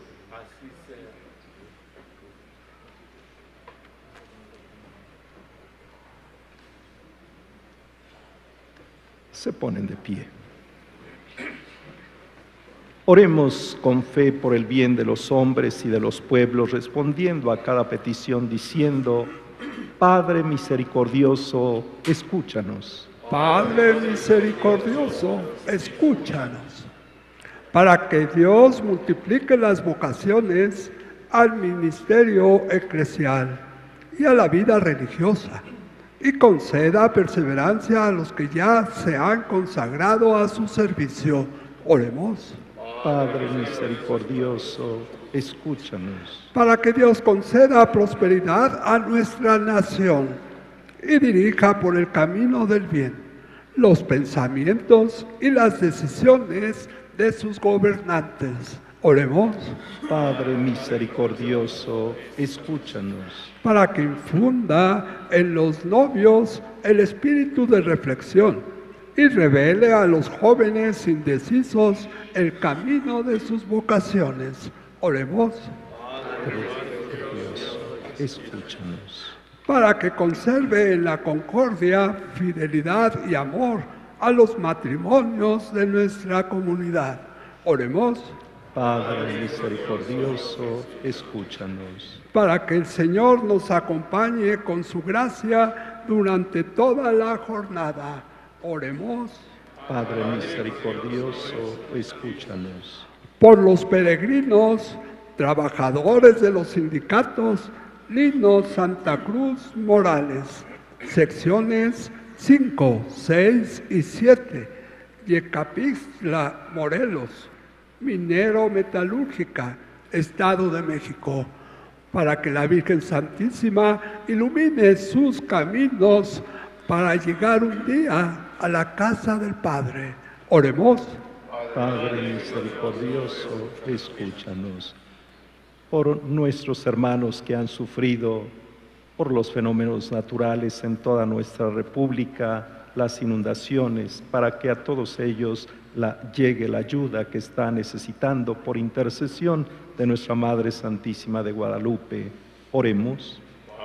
Se ponen de pie. Oremos con fe por el bien de los hombres y de los pueblos, respondiendo a cada petición diciendo: Padre misericordioso, escúchanos. Padre misericordioso, escúchanos. Para que Dios multiplique las vocaciones al ministerio eclesial y a la vida religiosa, y conceda perseverancia a los que ya se han consagrado a su servicio. Oremos. Padre misericordioso, escúchanos. Para que Dios conceda prosperidad a nuestra nación y dirija por el camino del bien los pensamientos y las decisiones de sus gobernantes. Oremos. Padre misericordioso, escúchanos. Para que infunda en los novios el espíritu de reflexión y revele a los jóvenes indecisos el camino de sus vocaciones. Oremos. Padre misericordioso, escúchanos. Para que conserve en la concordia, fidelidad y amor a los matrimonios de nuestra comunidad. Oremos. Padre misericordioso, escúchanos. Para que el Señor nos acompañe con su gracia durante toda la jornada. Oremos. Padre misericordioso, escúchanos. Por los peregrinos, trabajadores de los sindicatos Lino Santa Cruz Morales, secciones 5, 6 y 7, Yecapixtla, Morelos, Minero Metalúrgica, Estado de México, para que la Virgen Santísima ilumine sus caminos para llegar un día a la casa del Padre. Oremos. Padre misericordioso, escúchanos. Por nuestros hermanos que han sufrido por los fenómenos naturales en toda nuestra república, las inundaciones, para que a todos ellos llegue la ayuda que está necesitando por intercesión de nuestra Madre Santísima de Guadalupe. Oremos.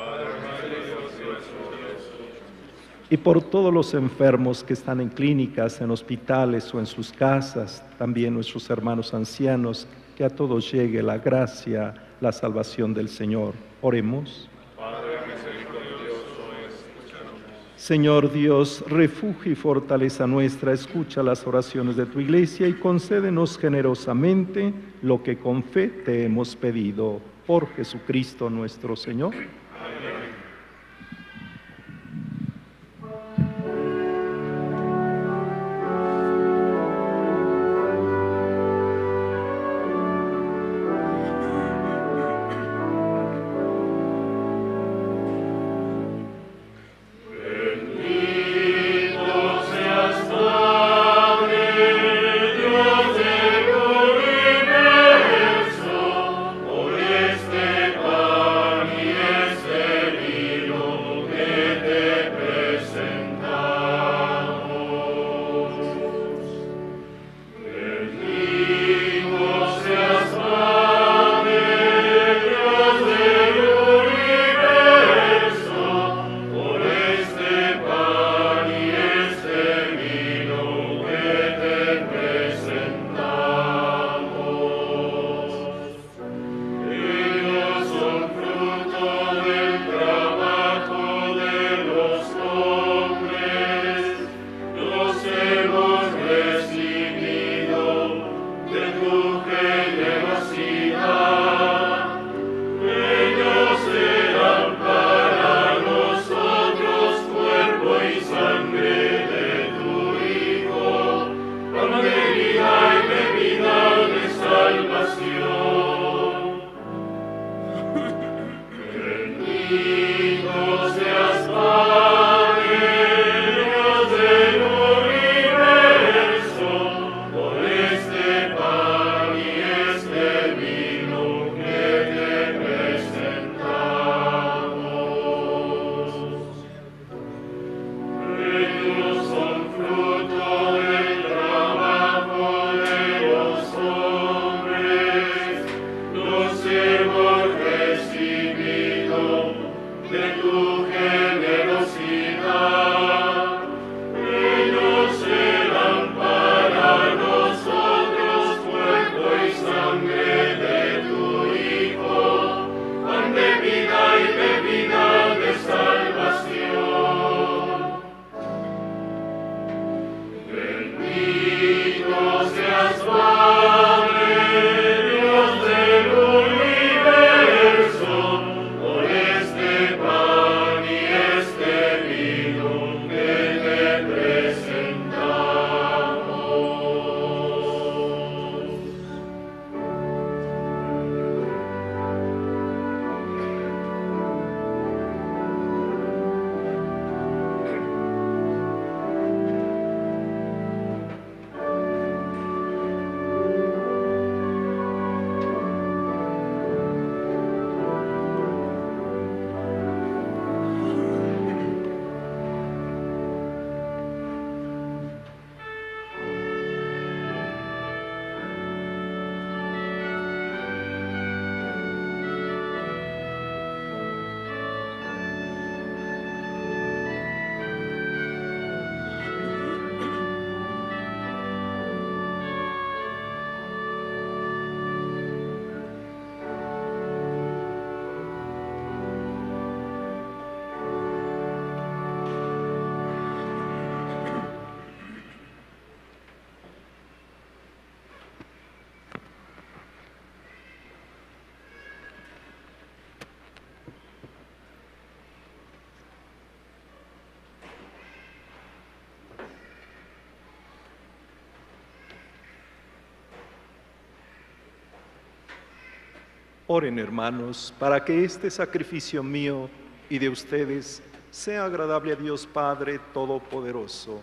Y por todos los enfermos que están en clínicas, en hospitales o en sus casas, también nuestros hermanos ancianos, que a todos llegue la gracia, la salvación del Señor. Oremos. Padre misericordioso, escúchanos. Señor Dios, refugio y fortaleza nuestra, escucha las oraciones de tu Iglesia y concédenos generosamente lo que con fe te hemos pedido. Por Jesucristo nuestro Señor. Por este pan y este vino que Oren, hermanos, para que este sacrificio mío y de ustedes sea agradable a Dios Padre Todopoderoso.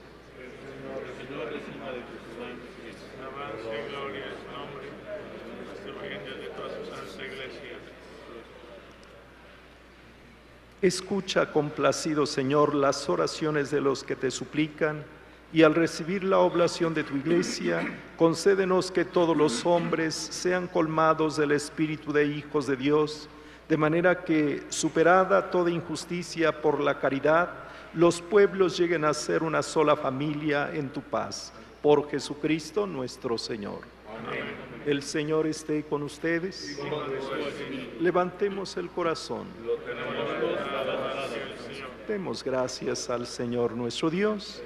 Escucha complacido, Señor, las oraciones de los que te suplican, y al recibir la oblación de tu Iglesia, concédenos que todos los hombres sean colmados del espíritu de hijos de Dios, de manera que, superada toda injusticia por la caridad, los pueblos lleguen a ser una sola familia en tu paz. Por Jesucristo nuestro Señor. Amén. El Señor esté con ustedes. Levantemos el corazón. Demos gracias al Señor nuestro Dios.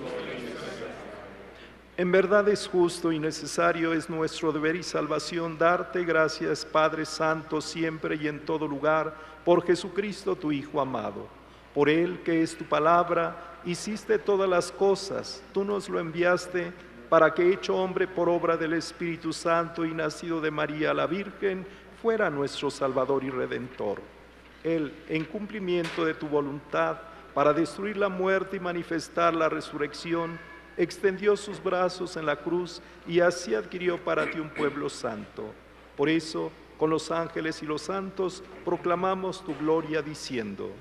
En verdad es justo y necesario, es nuestro deber y salvación darte gracias, Padre Santo, siempre y en todo lugar, por Jesucristo tu Hijo amado. Por Él, que es tu palabra, hiciste todas las cosas, tú nos lo enviaste para que, hecho hombre por obra del Espíritu Santo y nacido de María la Virgen, fuera nuestro Salvador y Redentor. Él, en cumplimiento de tu voluntad, para destruir la muerte y manifestar la resurrección, extendió sus brazos en la cruz y así adquirió para ti un pueblo santo. Por eso, con los ángeles y los santos, proclamamos tu gloria diciendo: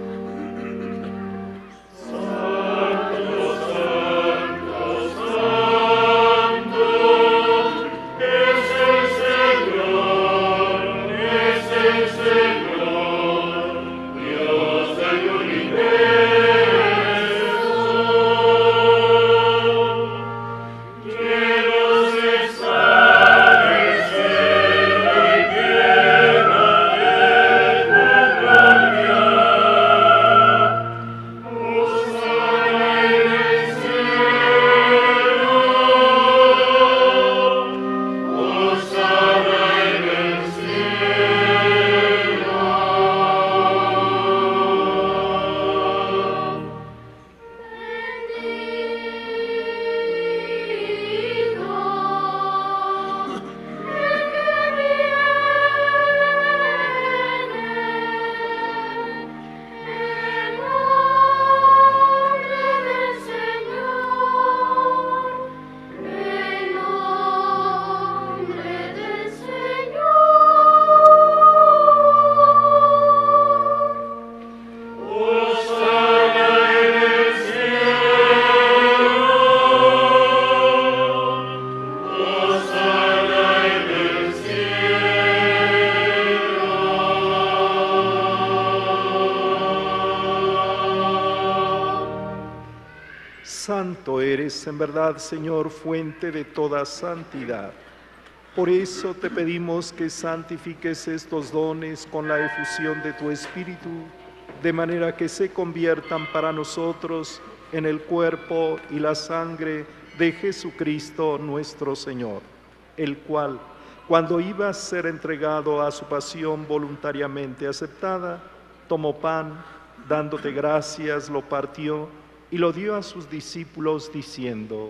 Santo eres, en verdad, Señor, fuente de toda santidad. Por eso te pedimos que santifiques estos dones con la efusión de tu Espíritu, de manera que se conviertan para nosotros en el cuerpo y la sangre de Jesucristo nuestro Señor, el cual, cuando iba a ser entregado a su pasión voluntariamente aceptada, tomó pan, dándote gracias, lo partió y lo dio a sus discípulos diciendo: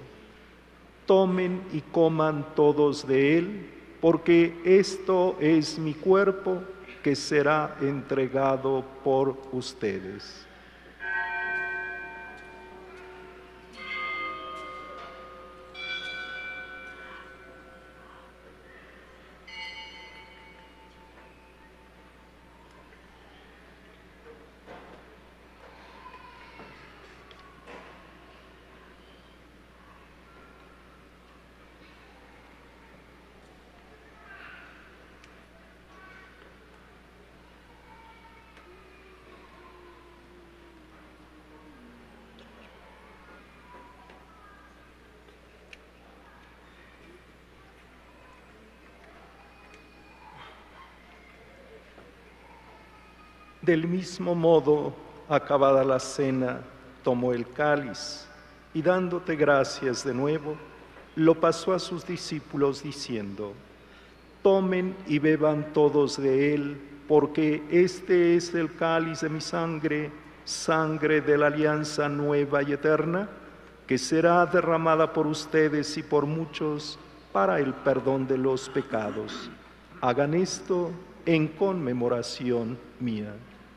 tomen y coman todos de él, porque esto es mi cuerpo que será entregado por ustedes. Del mismo modo, acabada la cena, tomó el cáliz y dándote gracias de nuevo, lo pasó a sus discípulos diciendo: tomen y beban todos de él, porque este es el cáliz de mi sangre, sangre de la alianza nueva y eterna, que será derramada por ustedes y por muchos para el perdón de los pecados. Hagan esto en conmemoración mía.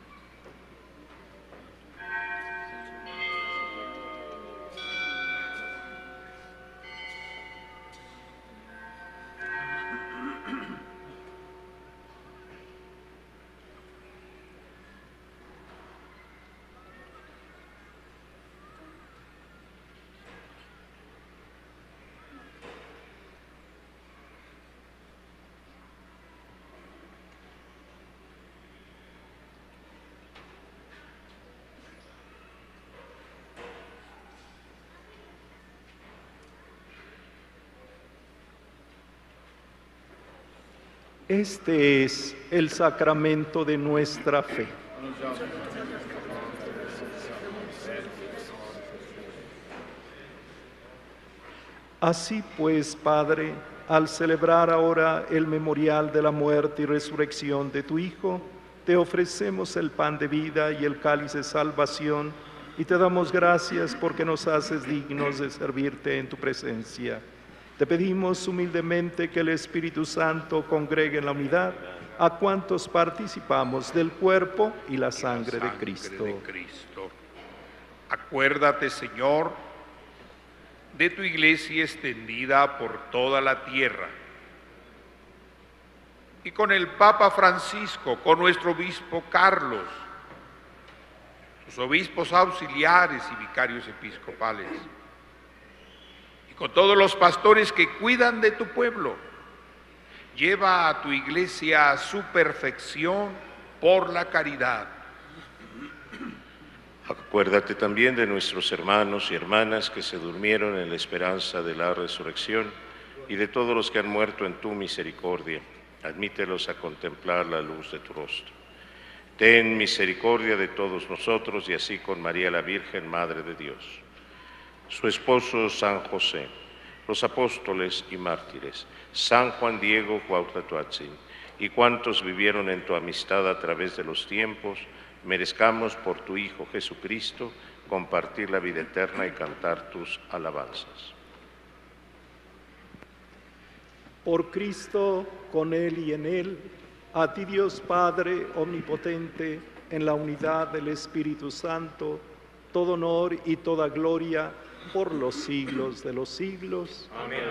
Este es el sacramento de nuestra fe. Así pues, Padre, al celebrar ahora el memorial de la muerte y resurrección de tu Hijo, te ofrecemos el pan de vida y el cáliz de salvación, y te damos gracias porque nos haces dignos de servirte en tu presencia. Te pedimos humildemente que el Espíritu Santo congregue en la unidad a cuantos participamos del cuerpo y la sangre de Cristo. Acuérdate, Señor, de tu iglesia extendida por toda la tierra, y con el Papa Francisco, con nuestro obispo Carlos, sus obispos auxiliares y vicarios episcopales, y con todos los pastores que cuidan de tu pueblo. Lleva a tu iglesia a su perfección por la caridad. Acuérdate también de nuestros hermanos y hermanas que se durmieron en la esperanza de la resurrección y de todos los que han muerto en tu misericordia. Admítelos a contemplar la luz de tu rostro. Ten misericordia de todos nosotros y así con María la Virgen, Madre de Dios, su esposo San José, los apóstoles y mártires, San Juan Diego Cuauhtlatoatzin, y cuantos vivieron en tu amistad a través de los tiempos, merezcamos por tu Hijo Jesucristo compartir la vida eterna y cantar tus alabanzas. Por Cristo, con Él y en Él, a ti Dios Padre omnipotente, en la unidad del Espíritu Santo, todo honor y toda gloria por los siglos de los siglos. Amén.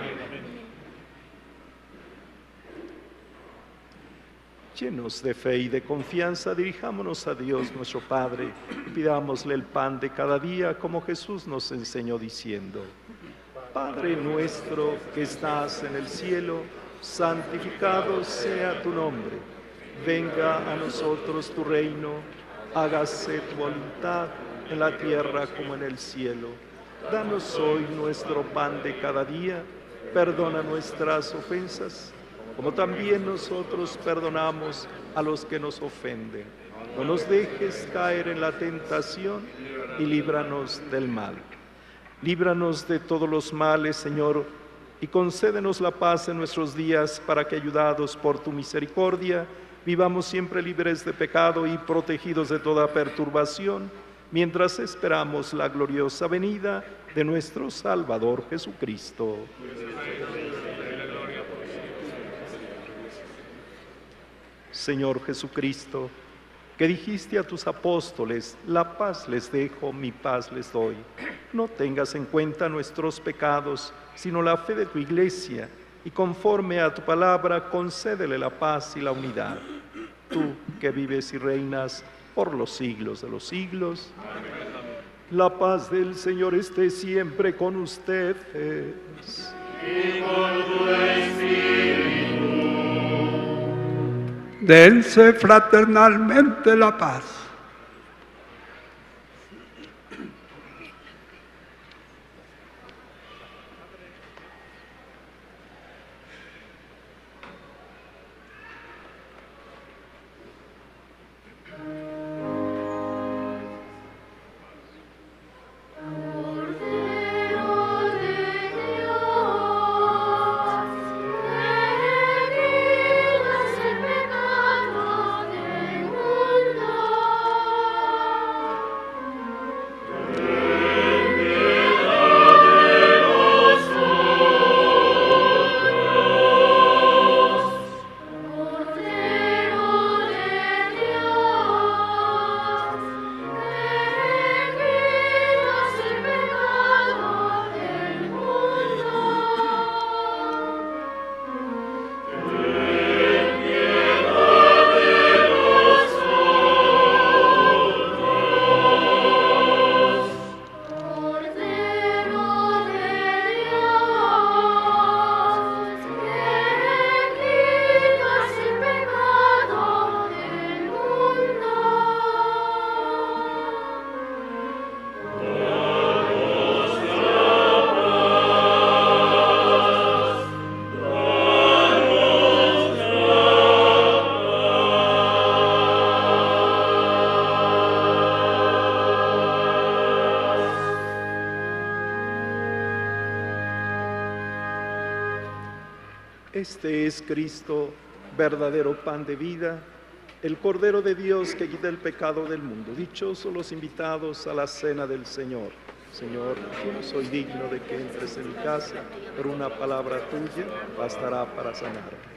Llenos de fe y de confianza, dirijámonos a Dios nuestro Padre y pidámosle el pan de cada día, como Jesús nos enseñó diciendo: Padre nuestro que estás en el cielo, santificado sea tu nombre. Venga a nosotros tu reino, hágase tu voluntad en la tierra como en el cielo. Danos hoy nuestro pan de cada día, perdona nuestras ofensas, como también nosotros perdonamos a los que nos ofenden. No nos dejes caer en la tentación y líbranos del mal. Líbranos de todos los males, Señor, y concédenos la paz en nuestros días, para que, ayudados por tu misericordia, vivamos siempre libres de pecado y protegidos de toda perturbación, mientras esperamos la gloriosa venida de nuestro Salvador Jesucristo. Señor Jesucristo, que dijiste a tus apóstoles: la paz les dejo, mi paz les doy. No tengas en cuenta nuestros pecados, sino la fe de tu iglesia, y conforme a tu palabra, concédele la paz y la unidad. Tú, que vives y reinas por los siglos de los siglos. La paz del Señor esté siempre con ustedes. Y con tu espíritu. Dense fraternalmente la paz. El pecado del mundo. Este es Cristo, verdadero pan de vida, el Cordero de Dios que quita el pecado del mundo. Dichosos los invitados a la cena del Señor. Señor, yo no soy digno de que entres en mi casa, pero una palabra tuya bastará para sanarme.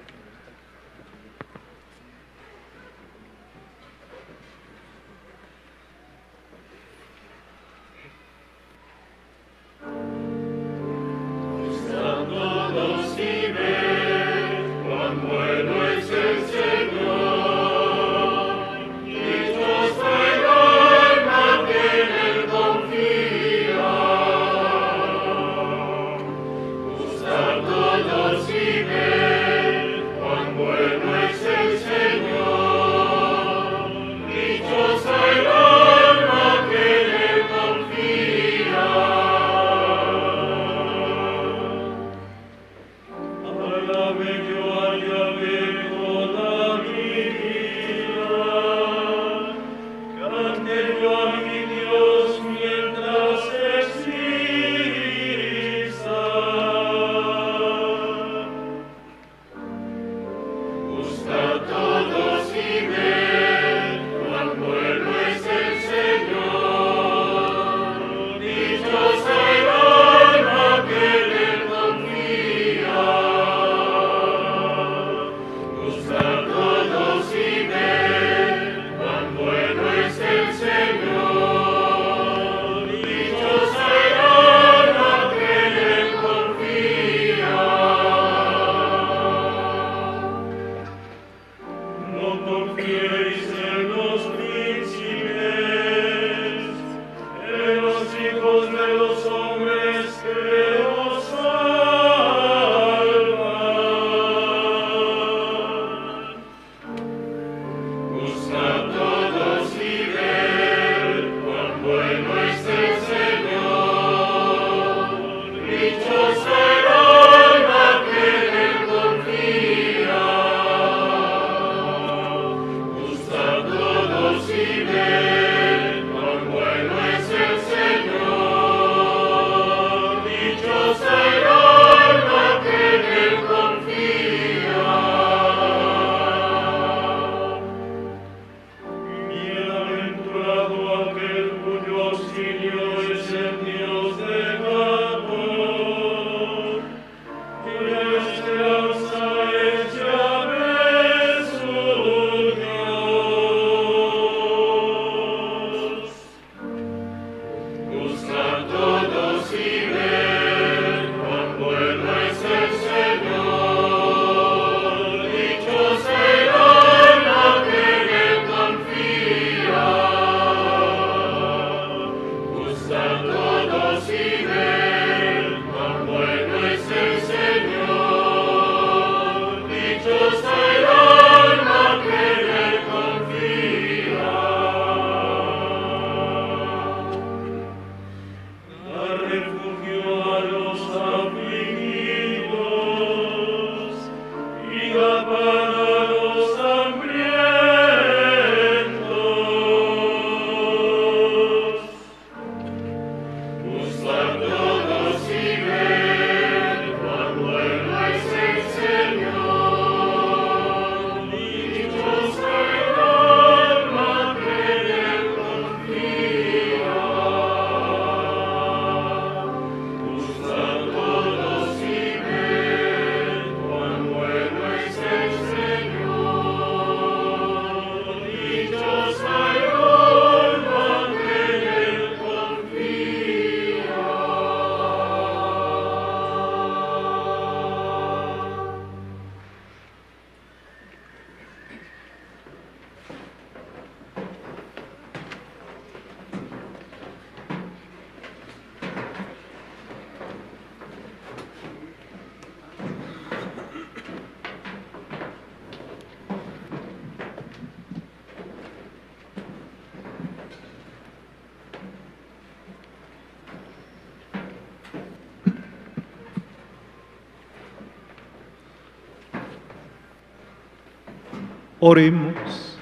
Oremos.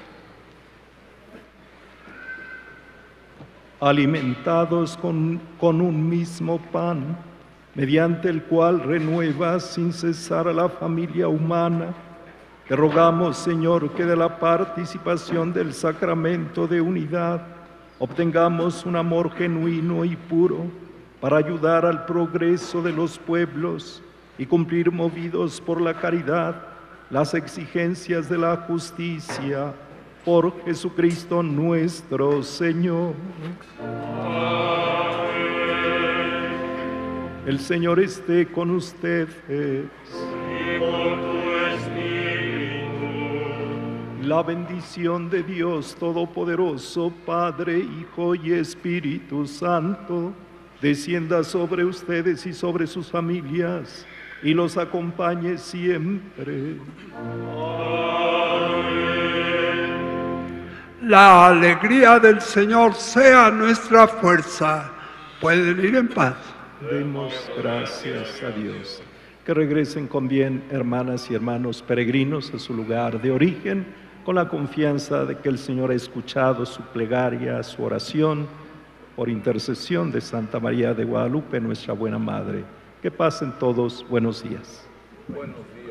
Alimentados con un mismo pan, mediante el cual renuevas sin cesar a la familia humana. Te rogamos, Señor, que de la participación del sacramento de unidad obtengamos un amor genuino y puro para ayudar al progreso de los pueblos y cumplir, movidos por la caridad, las exigencias de la justicia. Por Jesucristo nuestro Señor. Amén. El Señor esté con ustedes. Y con tu espíritu. La bendición de Dios Todopoderoso, Padre, Hijo y Espíritu Santo, descienda sobre ustedes y sobre sus familias y los acompañe siempre. La alegría del Señor sea nuestra fuerza. Pueden ir en paz. Demos gracias a Dios. Que regresen con bien, hermanas y hermanos peregrinos, a su lugar de origen, con la confianza de que el Señor ha escuchado su plegaria, su oración, por intercesión de Santa María de Guadalupe, nuestra buena Madre. Que pasen todos buenos días. Buenos días.